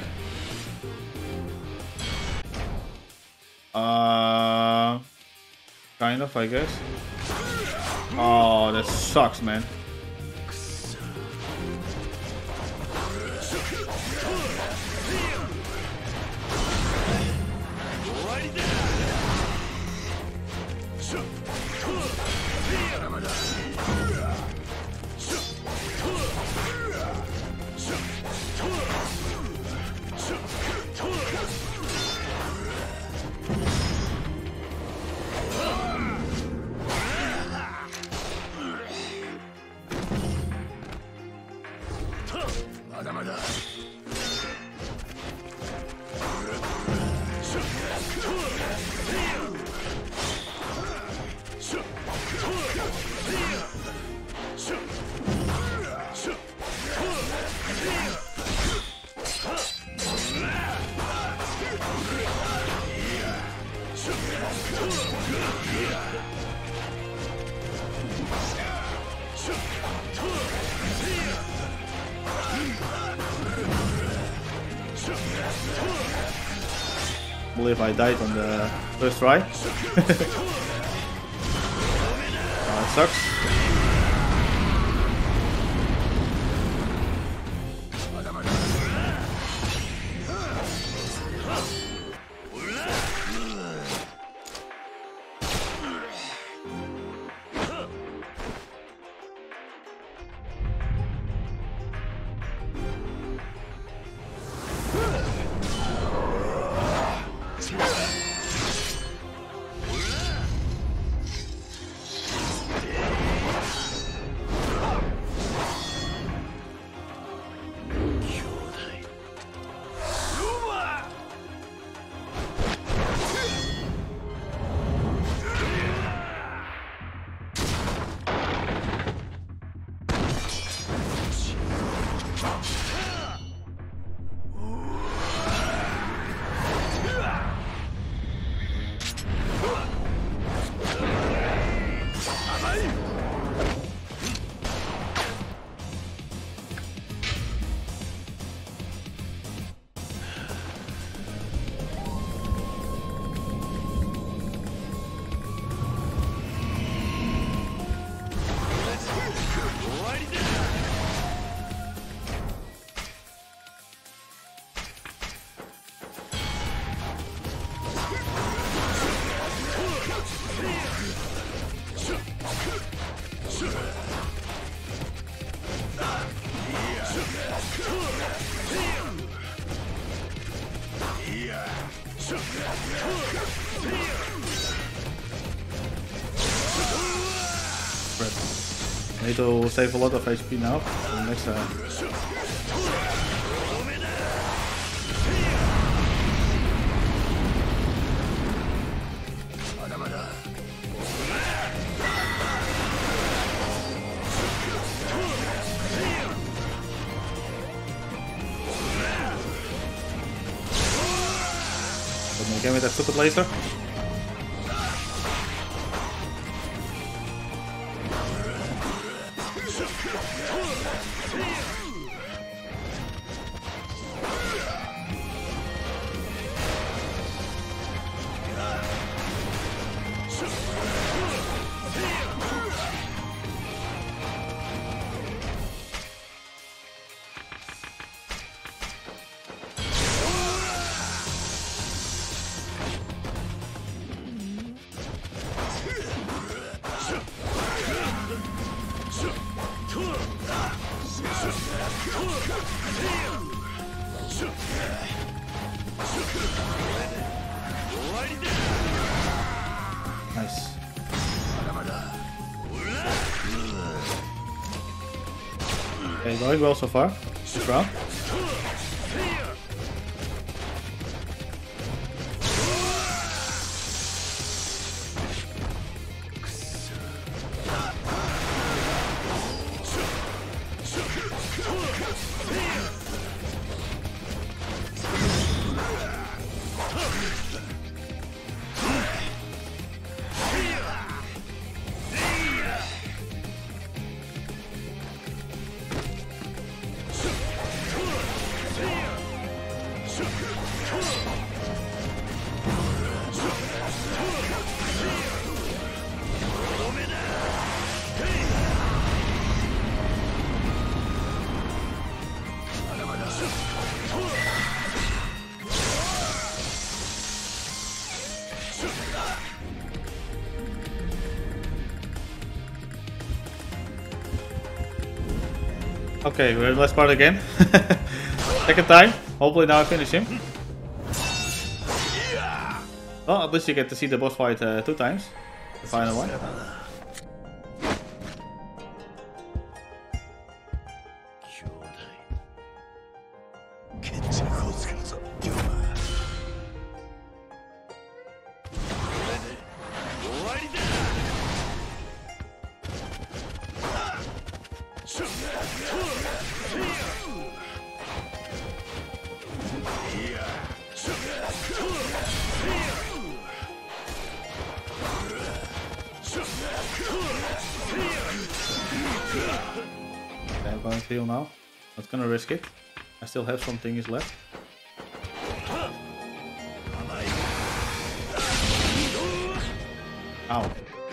Speaker 1: Uh, kind of, I guess. Oh, that sucks, man. I believe I died on the first try. Oh, it sucks. I need to save a lot of H P now for the next time. Put me again with that stupid laser. Nice. Okay, going well so far. This round. Okay, we're in the last part again. Second time. Hopefully now I finish him. Well, at least you get to see the boss fight uh, two times. The final one. Okay, I'm going to heal now. Not gonna risk it. I still have some things left. Ow.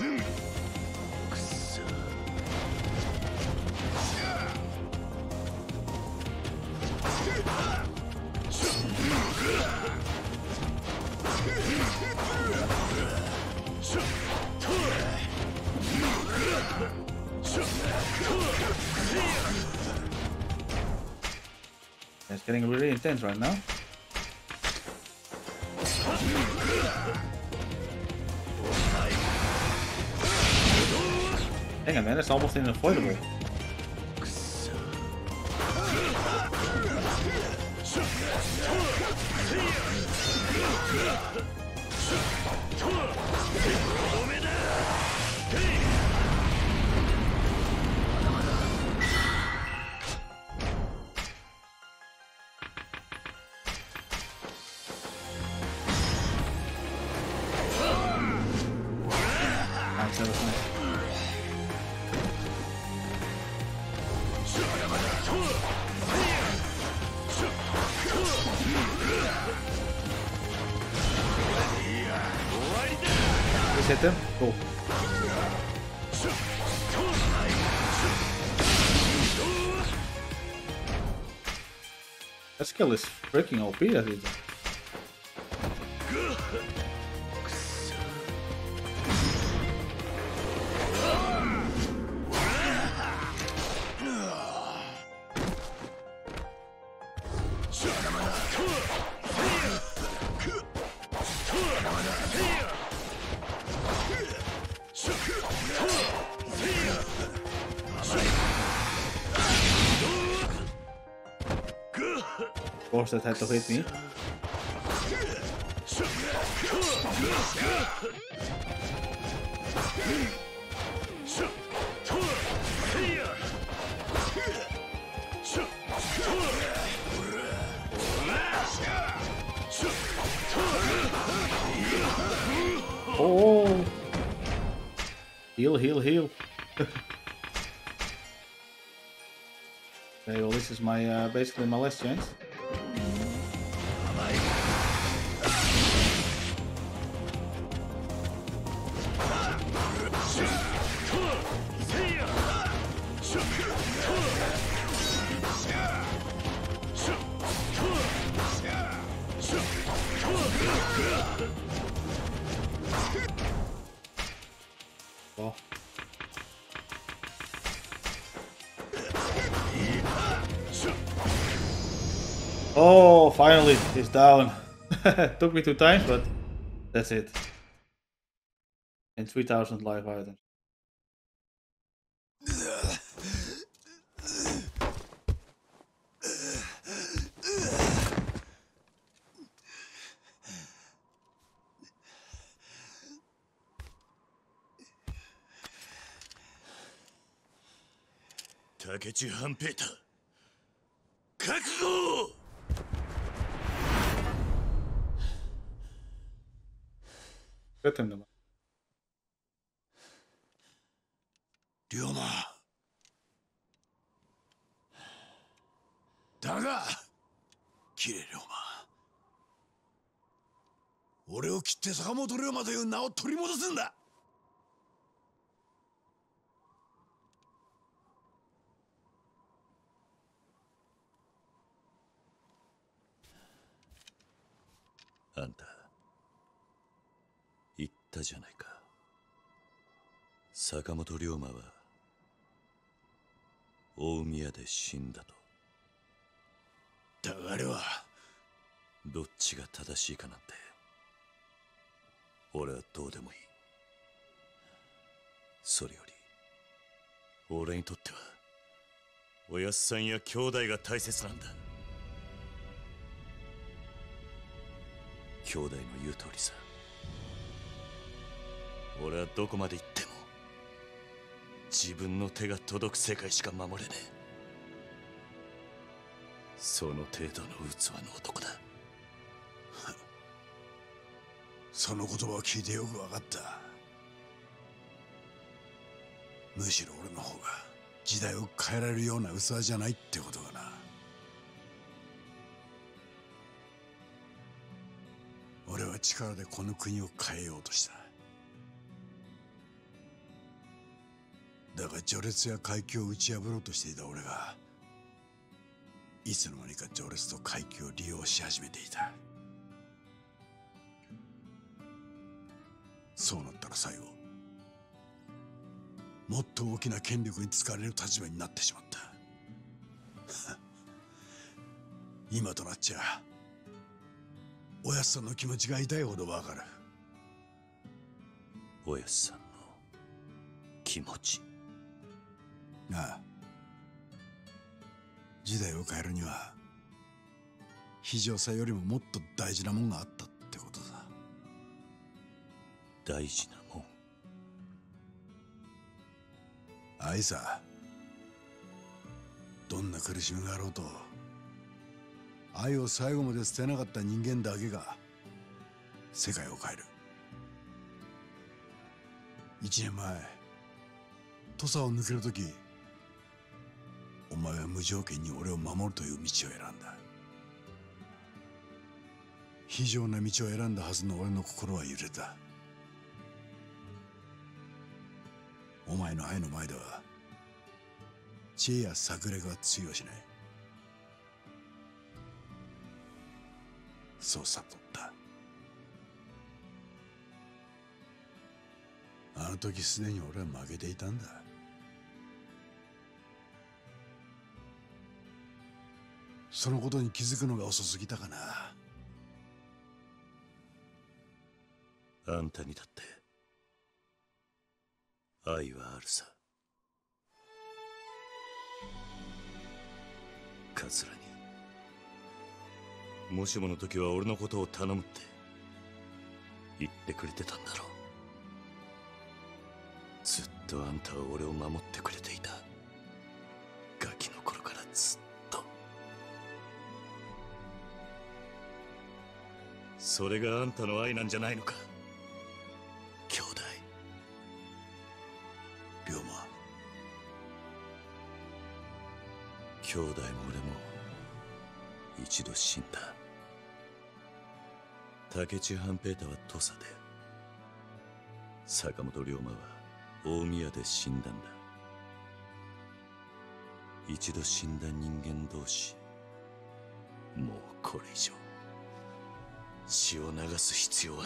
Speaker 1: It's getting really intense right now. Hang on, man, it's almost unavoidable. Nice, that was nice. Just hit them. Cool. That skill is freaking O P, that is. course that had to hit me. Oh! Heal, heal, heal. Okay, well this is my uh, basically my last chance. Oh. Oh, finally, he's down. Took me two times, but that's it. And three thousand life items.
Speaker 2: 竹地半平太、覚悟！龍馬、だが、キレ龍馬、俺を切って坂本龍馬という名を取り戻すんだ。あんた、言ったじゃないか。坂本龍馬は大宮で死んだと。だがあれはどっちが正しいかなんて俺はどうでもいい。それより俺にとってはおやっさんや兄弟が大切なんだ。兄弟の言う通りさ。俺はどこまで行っても自分の手が届く世界しか守れねえ。その程度の器の男だ。その言葉を聞いてよく分かった。むしろ俺の方が時代を変えられるような器じゃないってことがな。俺は力でこの国を変えようとした。だが序列や階級を打ち破ろうとしていた俺がいつの間にか序列と階級を利用し始めていた。そうなったら最後もっと大きな権力に使われる立場になってしまった。今となっちゃおやっさんの気持ちが痛いほどわかる。おやっさんの気持ち。なあ、時代を変えるには非常さよりももっと大事なもんがあったってことだ。大事なもん。愛さ、どんな苦しみがあろうと愛を最後まで捨てなかった人間だけが世界を変える。一年前土佐を抜ける時、お前は無条件に俺を守るという道を選んだ。非常な道を選んだはずの俺の心は揺れた。お前の愛の前では知恵や策略は通用しない。そう悟った。あの時すでに俺は負けていたんだ。そのことに気づくのが遅すぎたかな。あんたにだって愛はあるさ。桂に
Speaker 3: もしもの時は俺のことを頼むって言ってくれてたんだろう。ずっとあんたは俺を守ってくれていた。ガキの頃からずっと。それがあんたの愛なんじゃないのか、兄弟。
Speaker 2: 龍馬、
Speaker 3: 兄弟も俺も一度死んだ。竹地半平太は土佐で、坂本龍馬は大宮で死んだんだ。一度死んだ人間同士、もうこれ以上血を流す必要はね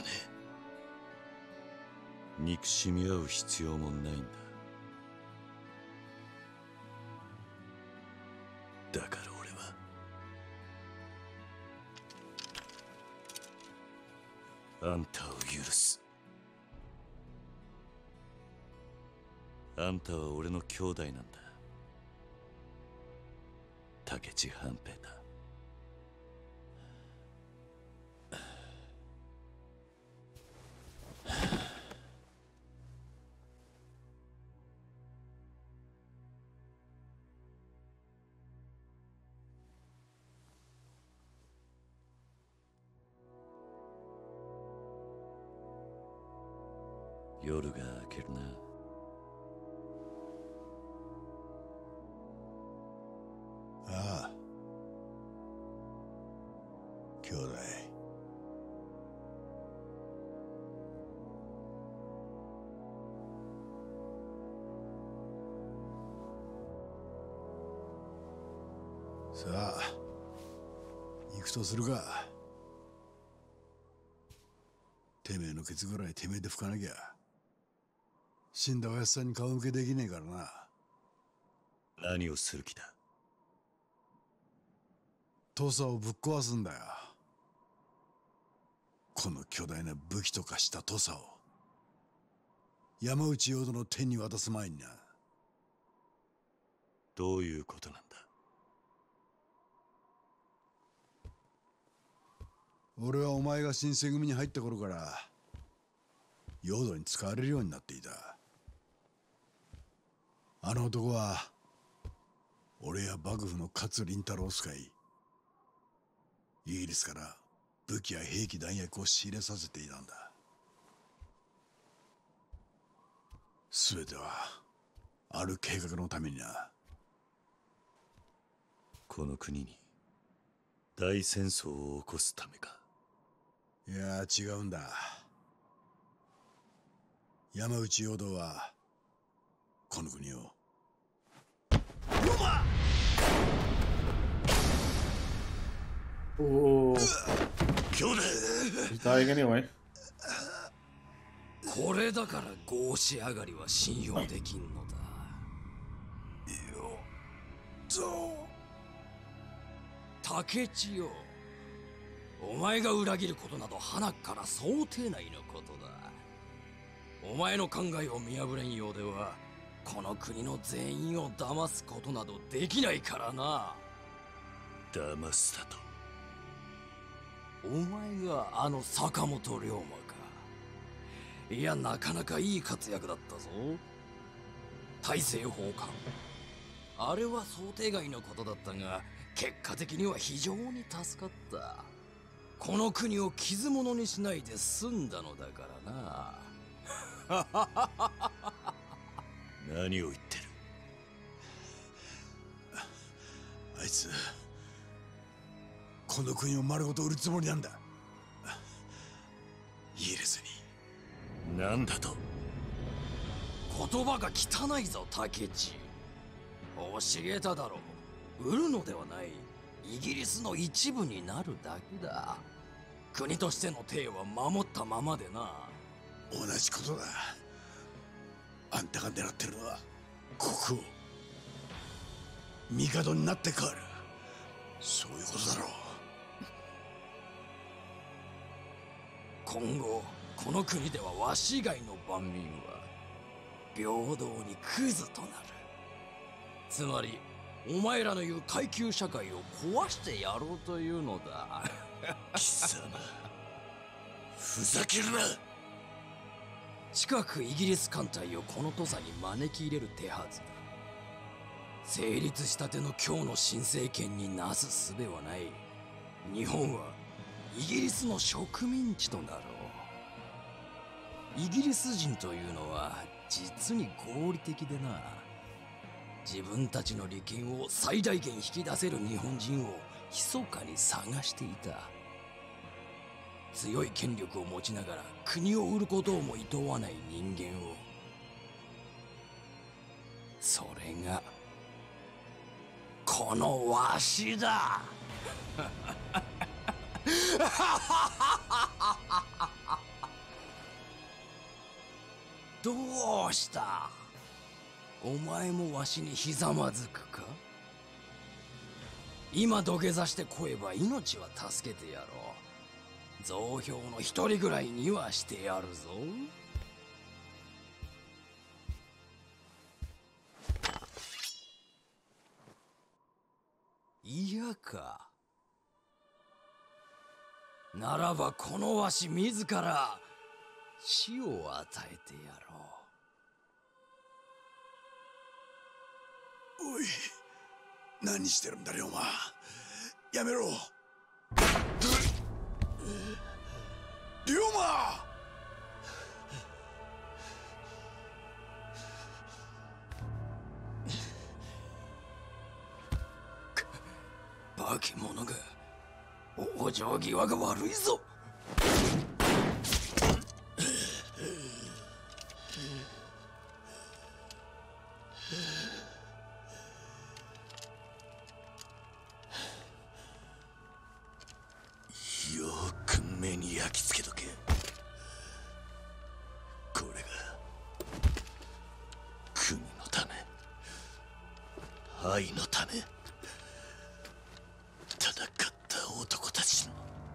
Speaker 3: え。憎しみ合う必要もないんだ。だから俺はあんたを許す。あんたは俺の兄弟なんだ、竹地半平太。夜が明けるな。
Speaker 2: ああ、兄弟。さあ、行くとするか。てめえのケツぐらいてめえで拭かなきゃ死んだおやっさんに顔向けできねえからな。
Speaker 3: 何をする気だ。
Speaker 2: 土佐をぶっ壊すんだよ。この巨大な武器とかした土佐を山内陽道の手に渡す前にな。
Speaker 3: どういうことなんだ。
Speaker 2: 俺はお前が新選組に入った頃から陽道に使われるようになっていた。あの男は俺や幕府の勝林太郎を使い、イギリスから武器や兵器弾薬を仕入れさせていたんだ。全てはある計画のためにな。
Speaker 3: この国に大戦争を起こすためか。
Speaker 2: いや違うんだ。山内陽道はこの国を
Speaker 1: おお。
Speaker 3: 兄弟。
Speaker 1: He's dying anyway.
Speaker 4: これだから合し上がりは信用できんのだ。
Speaker 2: よと
Speaker 4: 竹地よ、お前が裏切ることなど鼻から想定内のことだ。お前の考えを見破れんようではこの国の全員を騙すことなどできないからな。
Speaker 3: 騙すだと。
Speaker 4: お前があの坂本龍馬か。いや、なかなかいい活躍だったぞ。大政奉還、あれは想定外のことだったが結果的には非常に助かった。この国を傷物にしないで済んだのだからな。
Speaker 3: 何を言ってる。
Speaker 2: あいつこの国を丸ごと売るつもりなんだ。イギリスに。
Speaker 3: なんだと。
Speaker 4: 言葉が汚いぞ竹地。教えただろう。売るのではない、イギリスの一部になるだけだ。国としての体は守ったままでな。
Speaker 2: 同じことだ。あんたが狙ってるのは国王、帝になって変わる、そういうことだろう。
Speaker 4: 今後この国ではわし以外の万民は平等にクズとなる。つまりお前らの言う階級社会を壊してやろうというのだ。
Speaker 3: 貴様ふざけるな。
Speaker 4: 近くイギリス艦隊をこの土佐に招き入れる手はずだ。成立したての今日の新政権になすすべはない。日本はイギリスの植民地となろう。イギリス人というのは実に合理的でな、自分たちの利権を最大限引き出せる日本人を密かに探していた。強い権力を持ちながら国を売ることをも厭わない人間を、それがこのわしだ。どうした？お前もわしにひざまずくか？今土下座してこえば命は助けてやろう。増票の一人ぐらいにはしてやるぞ。嫌か。ならばこのわし自ら死を与えてやろ
Speaker 2: おい、何してるんだ龍馬。やめろ龍馬。
Speaker 4: 化け物が。往生際が悪いぞ。
Speaker 3: よく目に焼き付けとけ。これが国のため、愛のため戦った男たちの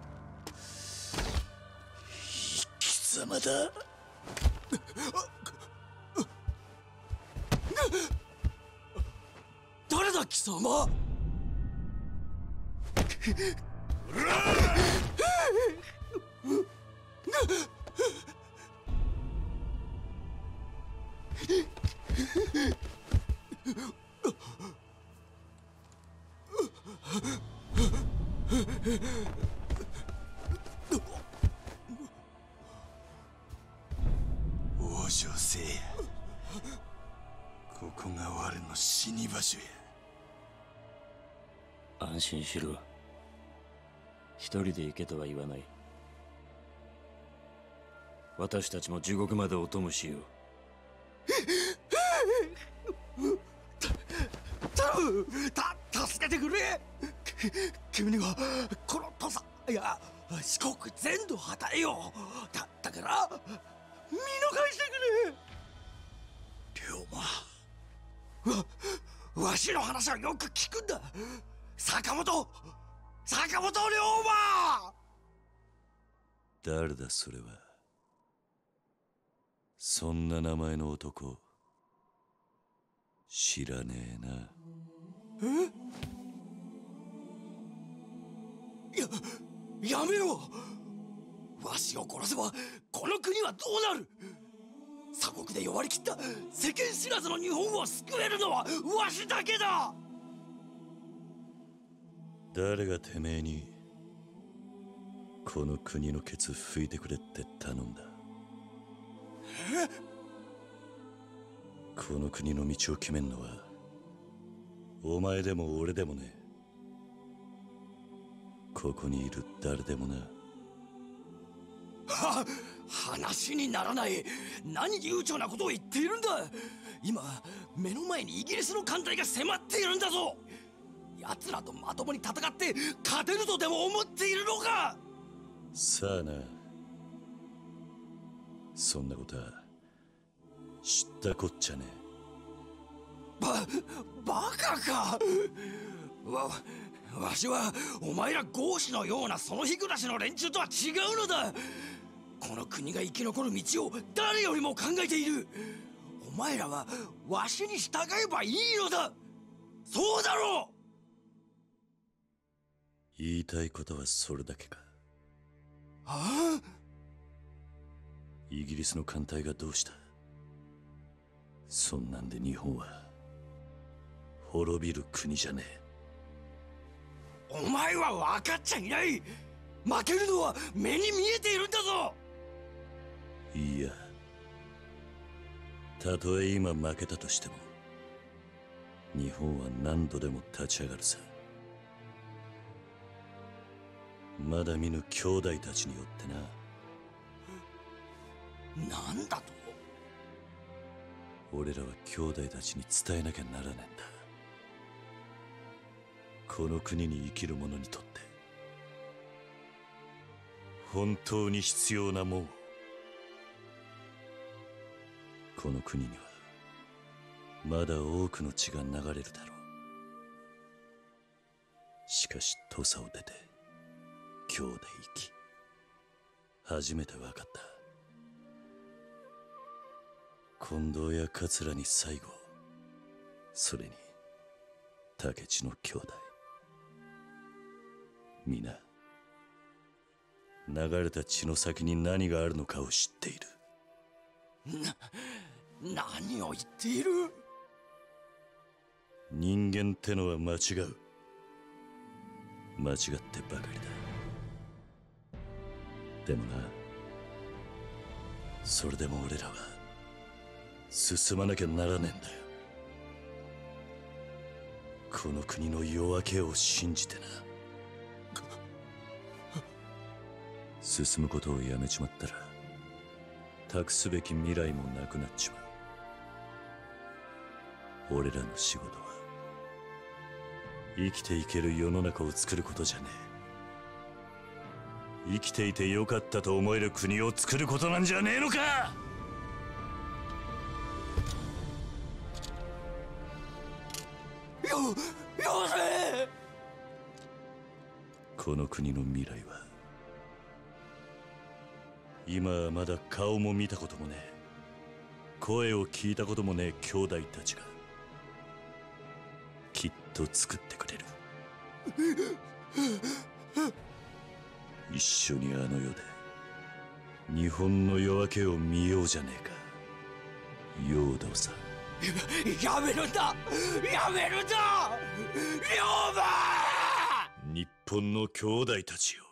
Speaker 3: 生き様だ。
Speaker 4: 誰だ貴様。
Speaker 3: 王女聖夜、ここが我の死に場所や。
Speaker 5: 安心しろ。一人で行けとは言わない。私たちも地獄までお供しよう。
Speaker 4: 頼む、た助けてくれ。君にはこの土佐、いや四国全土果たえよう。だだから見逃してくれ。龍馬、わわしの話はよく聞くんだ。坂本坂本龍馬。
Speaker 3: 誰だそれは。そんな名前の男知らねえな。
Speaker 4: え？ややめろ。わしを殺せばこの国はどうなる。鎖国で弱りきった世間知らずの日本を救えるのはわしだけだ。
Speaker 3: 誰がてめえにこの国のケツ拭いてくれって頼んだ。
Speaker 4: え？
Speaker 3: この国の道を決めんのはお前でも俺でもねえ。ここにいる誰でもな。
Speaker 4: は話にならない。何悠長なことを言っているんだ。今目の前にイギリスの艦隊が迫っているんだぞ。奴らとまともに戦って勝てるとでも思っているのか。
Speaker 3: さあな、そんなことは知ったこっちゃね
Speaker 4: ばバカか。わわしはお前ら豪士のようなその日暮らしの連中とは違うのだ。この国が生き残る道を誰よりも考えている。お前らはわしに従えばいいのだ。そうだろう。
Speaker 3: え。言いたいことはそれだけか。
Speaker 4: ああ、
Speaker 3: イギリスの艦隊がどうした？そんなんで日本は滅びる国じゃね
Speaker 4: お前は分かっちゃいない。負けるのは目に見えているんだぞ。
Speaker 3: え。いや、たとえ今負けたとしても日本は何度でも立ち上がるさ。まだ見ぬ兄弟たちによってな。
Speaker 4: なんだと？
Speaker 3: 俺らは兄弟たちに伝えなきゃならねえんだ。この国に生きる者にとって本当に必要なもんを。この国にはまだ多くの血が流れるだろう。しかし土佐を出て兄弟生き初めて分かった。近藤や桂に最後、それに竹地の兄弟、皆流れた血の先に何があるのかを知っている。
Speaker 4: な、何を言っている？
Speaker 3: 人間ってのは間違う。間違ってばかりだ。でもな、それでも俺らは進まなきゃならねえんだよ。この国の夜明けを信じてな。進むことをやめちまったら託すべき未来もなくなっちまう。俺らの仕事は生きていける世の中を作ることじゃねえ。生きていてよかったと思える国を作ることなんじゃねえのか。
Speaker 4: よ、よせ！
Speaker 3: この国の未来は今はまだ顔も見たこともねえ、声を聞いたこともねえ兄弟たちがきっと作ってくれる。一緒にあの世で日本の夜明けを見ようじゃねえか、陽動さん。
Speaker 4: やめるんだ！やめるんだ！龍馬！
Speaker 3: 日本の兄弟たちよ、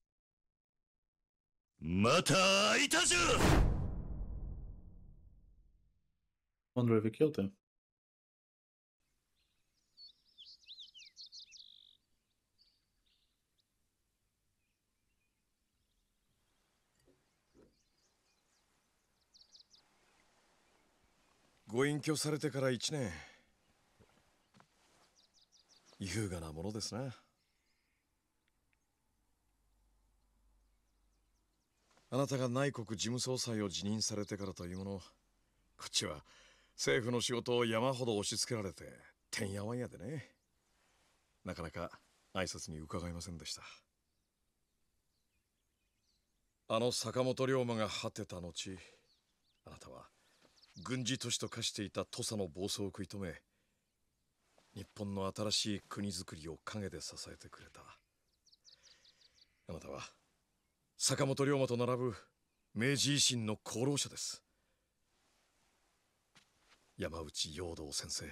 Speaker 3: また会いたじゃ。
Speaker 1: Wonder if he killed him.
Speaker 6: ご隠居されてから一年、優雅なものですな。あなたが内閣事務総裁を辞任されてからというもの、こっちは政府の仕事を山ほど押し付けられててんやわんやでね、なかなか挨拶に伺いませんでした。あの坂本龍馬が果てた後、あなたは軍事都市と化していた土佐の暴走を食い止め、日本の新しい国づくりを陰で支えてくれた。あなたは坂本龍馬と並ぶ明治維新の功労者です。山内陽道先生。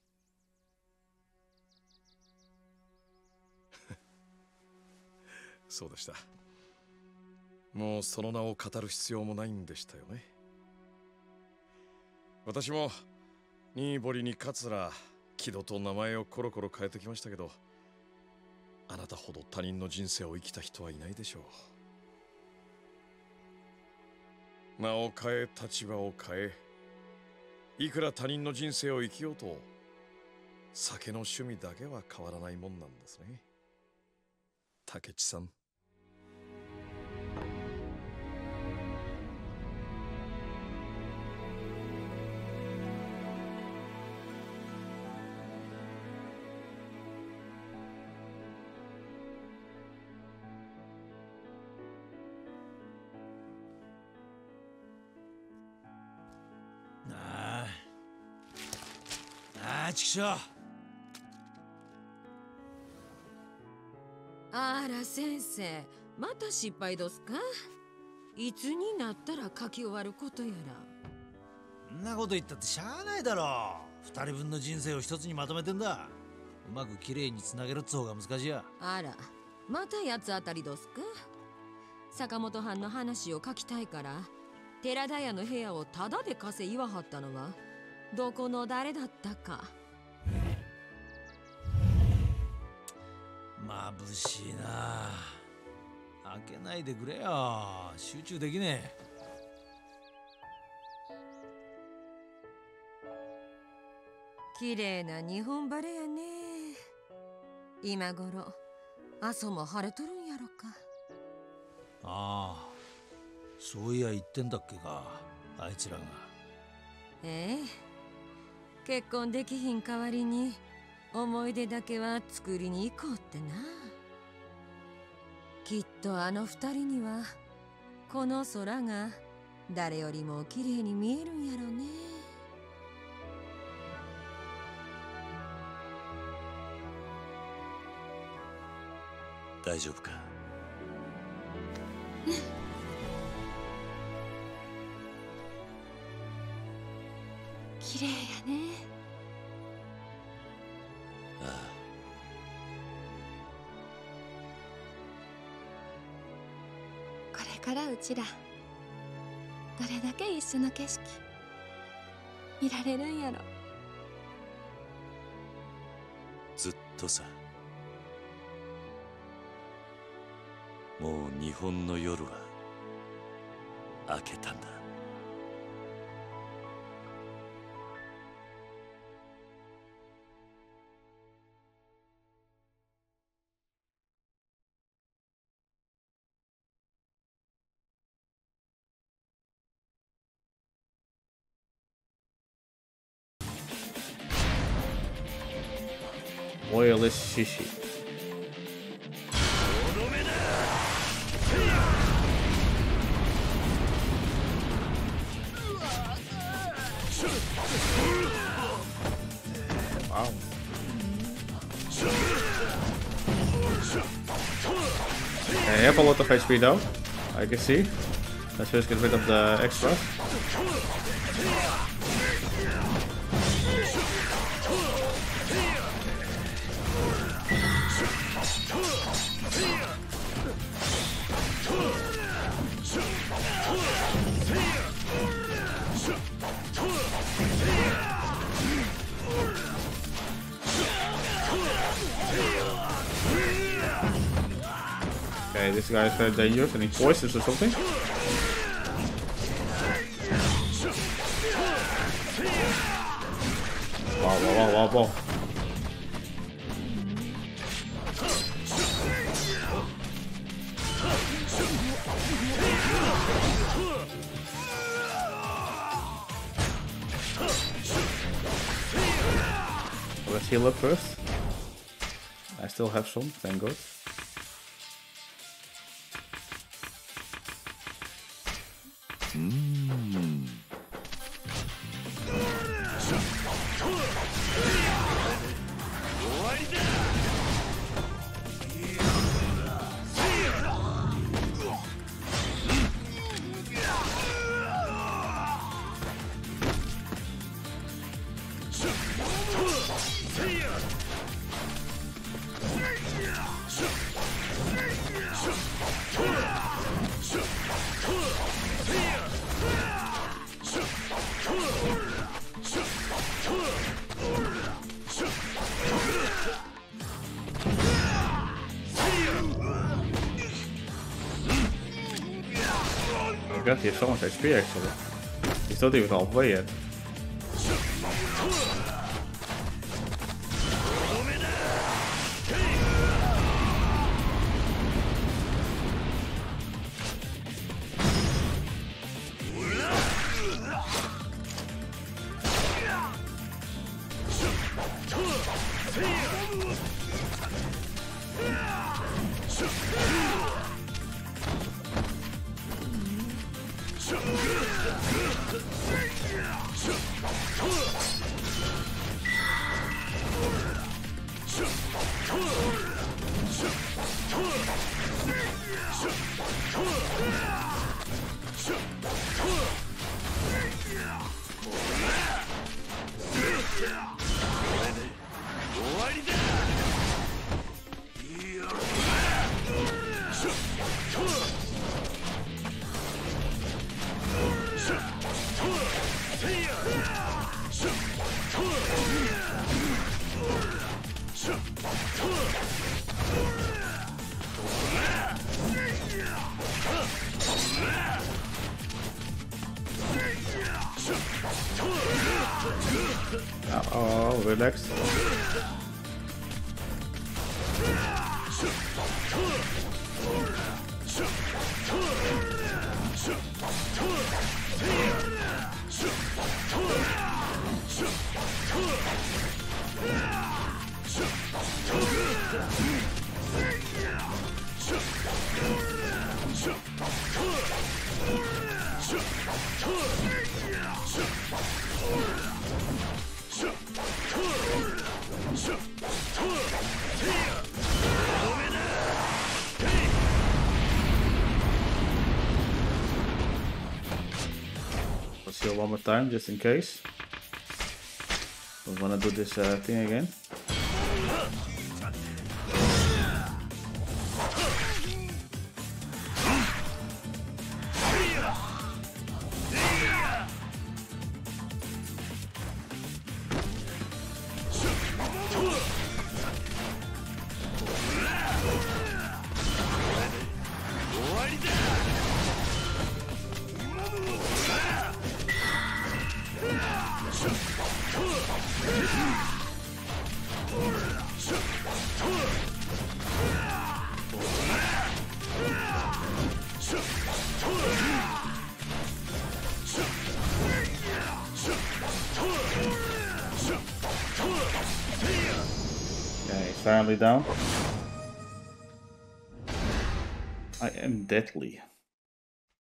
Speaker 6: そうでした。もうその名を語る必要もないんでしたよね。私も新堀に桂、木戸と名前をコロコロ変えてきましたけど、あなたほど他人の人生を生きた人はいないでしょう。名を変え、立場を変え、いくら他人の人生を生きようと酒の趣味だけは変わらないもんなんですね、竹地さん。
Speaker 4: ああ、ちくしょう。
Speaker 7: ああら先生、また失敗どすか？いつになったら書き終わることやら。
Speaker 8: そんなこと言ったってしゃあないだろ。二人分の人生を一つにまとめてんだ。うまく綺麗につなげるっつ方が難しいや。
Speaker 7: あら、また八つ当たりどすか？坂本藩の話を書きたいから寺田屋の部屋をタダで貸せ言わはったのはどこの誰だったか。
Speaker 8: 眩しいな。開けないでくれよ。集中できねえ。
Speaker 7: 綺麗な日本晴れやね。今頃阿蘇も晴れとるんやろか。
Speaker 8: ああ、そういや言ってんだっけか、あいつらが。
Speaker 7: ええ、結婚できひん代わりに思い出だけは作りに行こうってな。きっとあの二人にはこの空が誰よりも綺麗に見えるんやろね。
Speaker 3: 大丈夫か？
Speaker 9: 綺麗やね。
Speaker 3: ああ。
Speaker 9: これからうちらどれだけ一緒の景色見られるんやろ。
Speaker 3: ずっとさ。もう日本の夜は明けたんだ。
Speaker 1: Loyalist Shishi. Wow. I have a lot of H P though, I can see. Let's just get rid of the extras. Okay, this guy is very dangerous and he poisons or something. Wow, wow, wow, wow, wow. Let's heal up first. I still have some, thank God.
Speaker 3: Mm.
Speaker 1: I got here so much H P actually. He's not even halfway yet. Oh, relax. Let's heal one more time just in case. We wanna do this uh, thing again. Okay, he's finally down. I am deadly.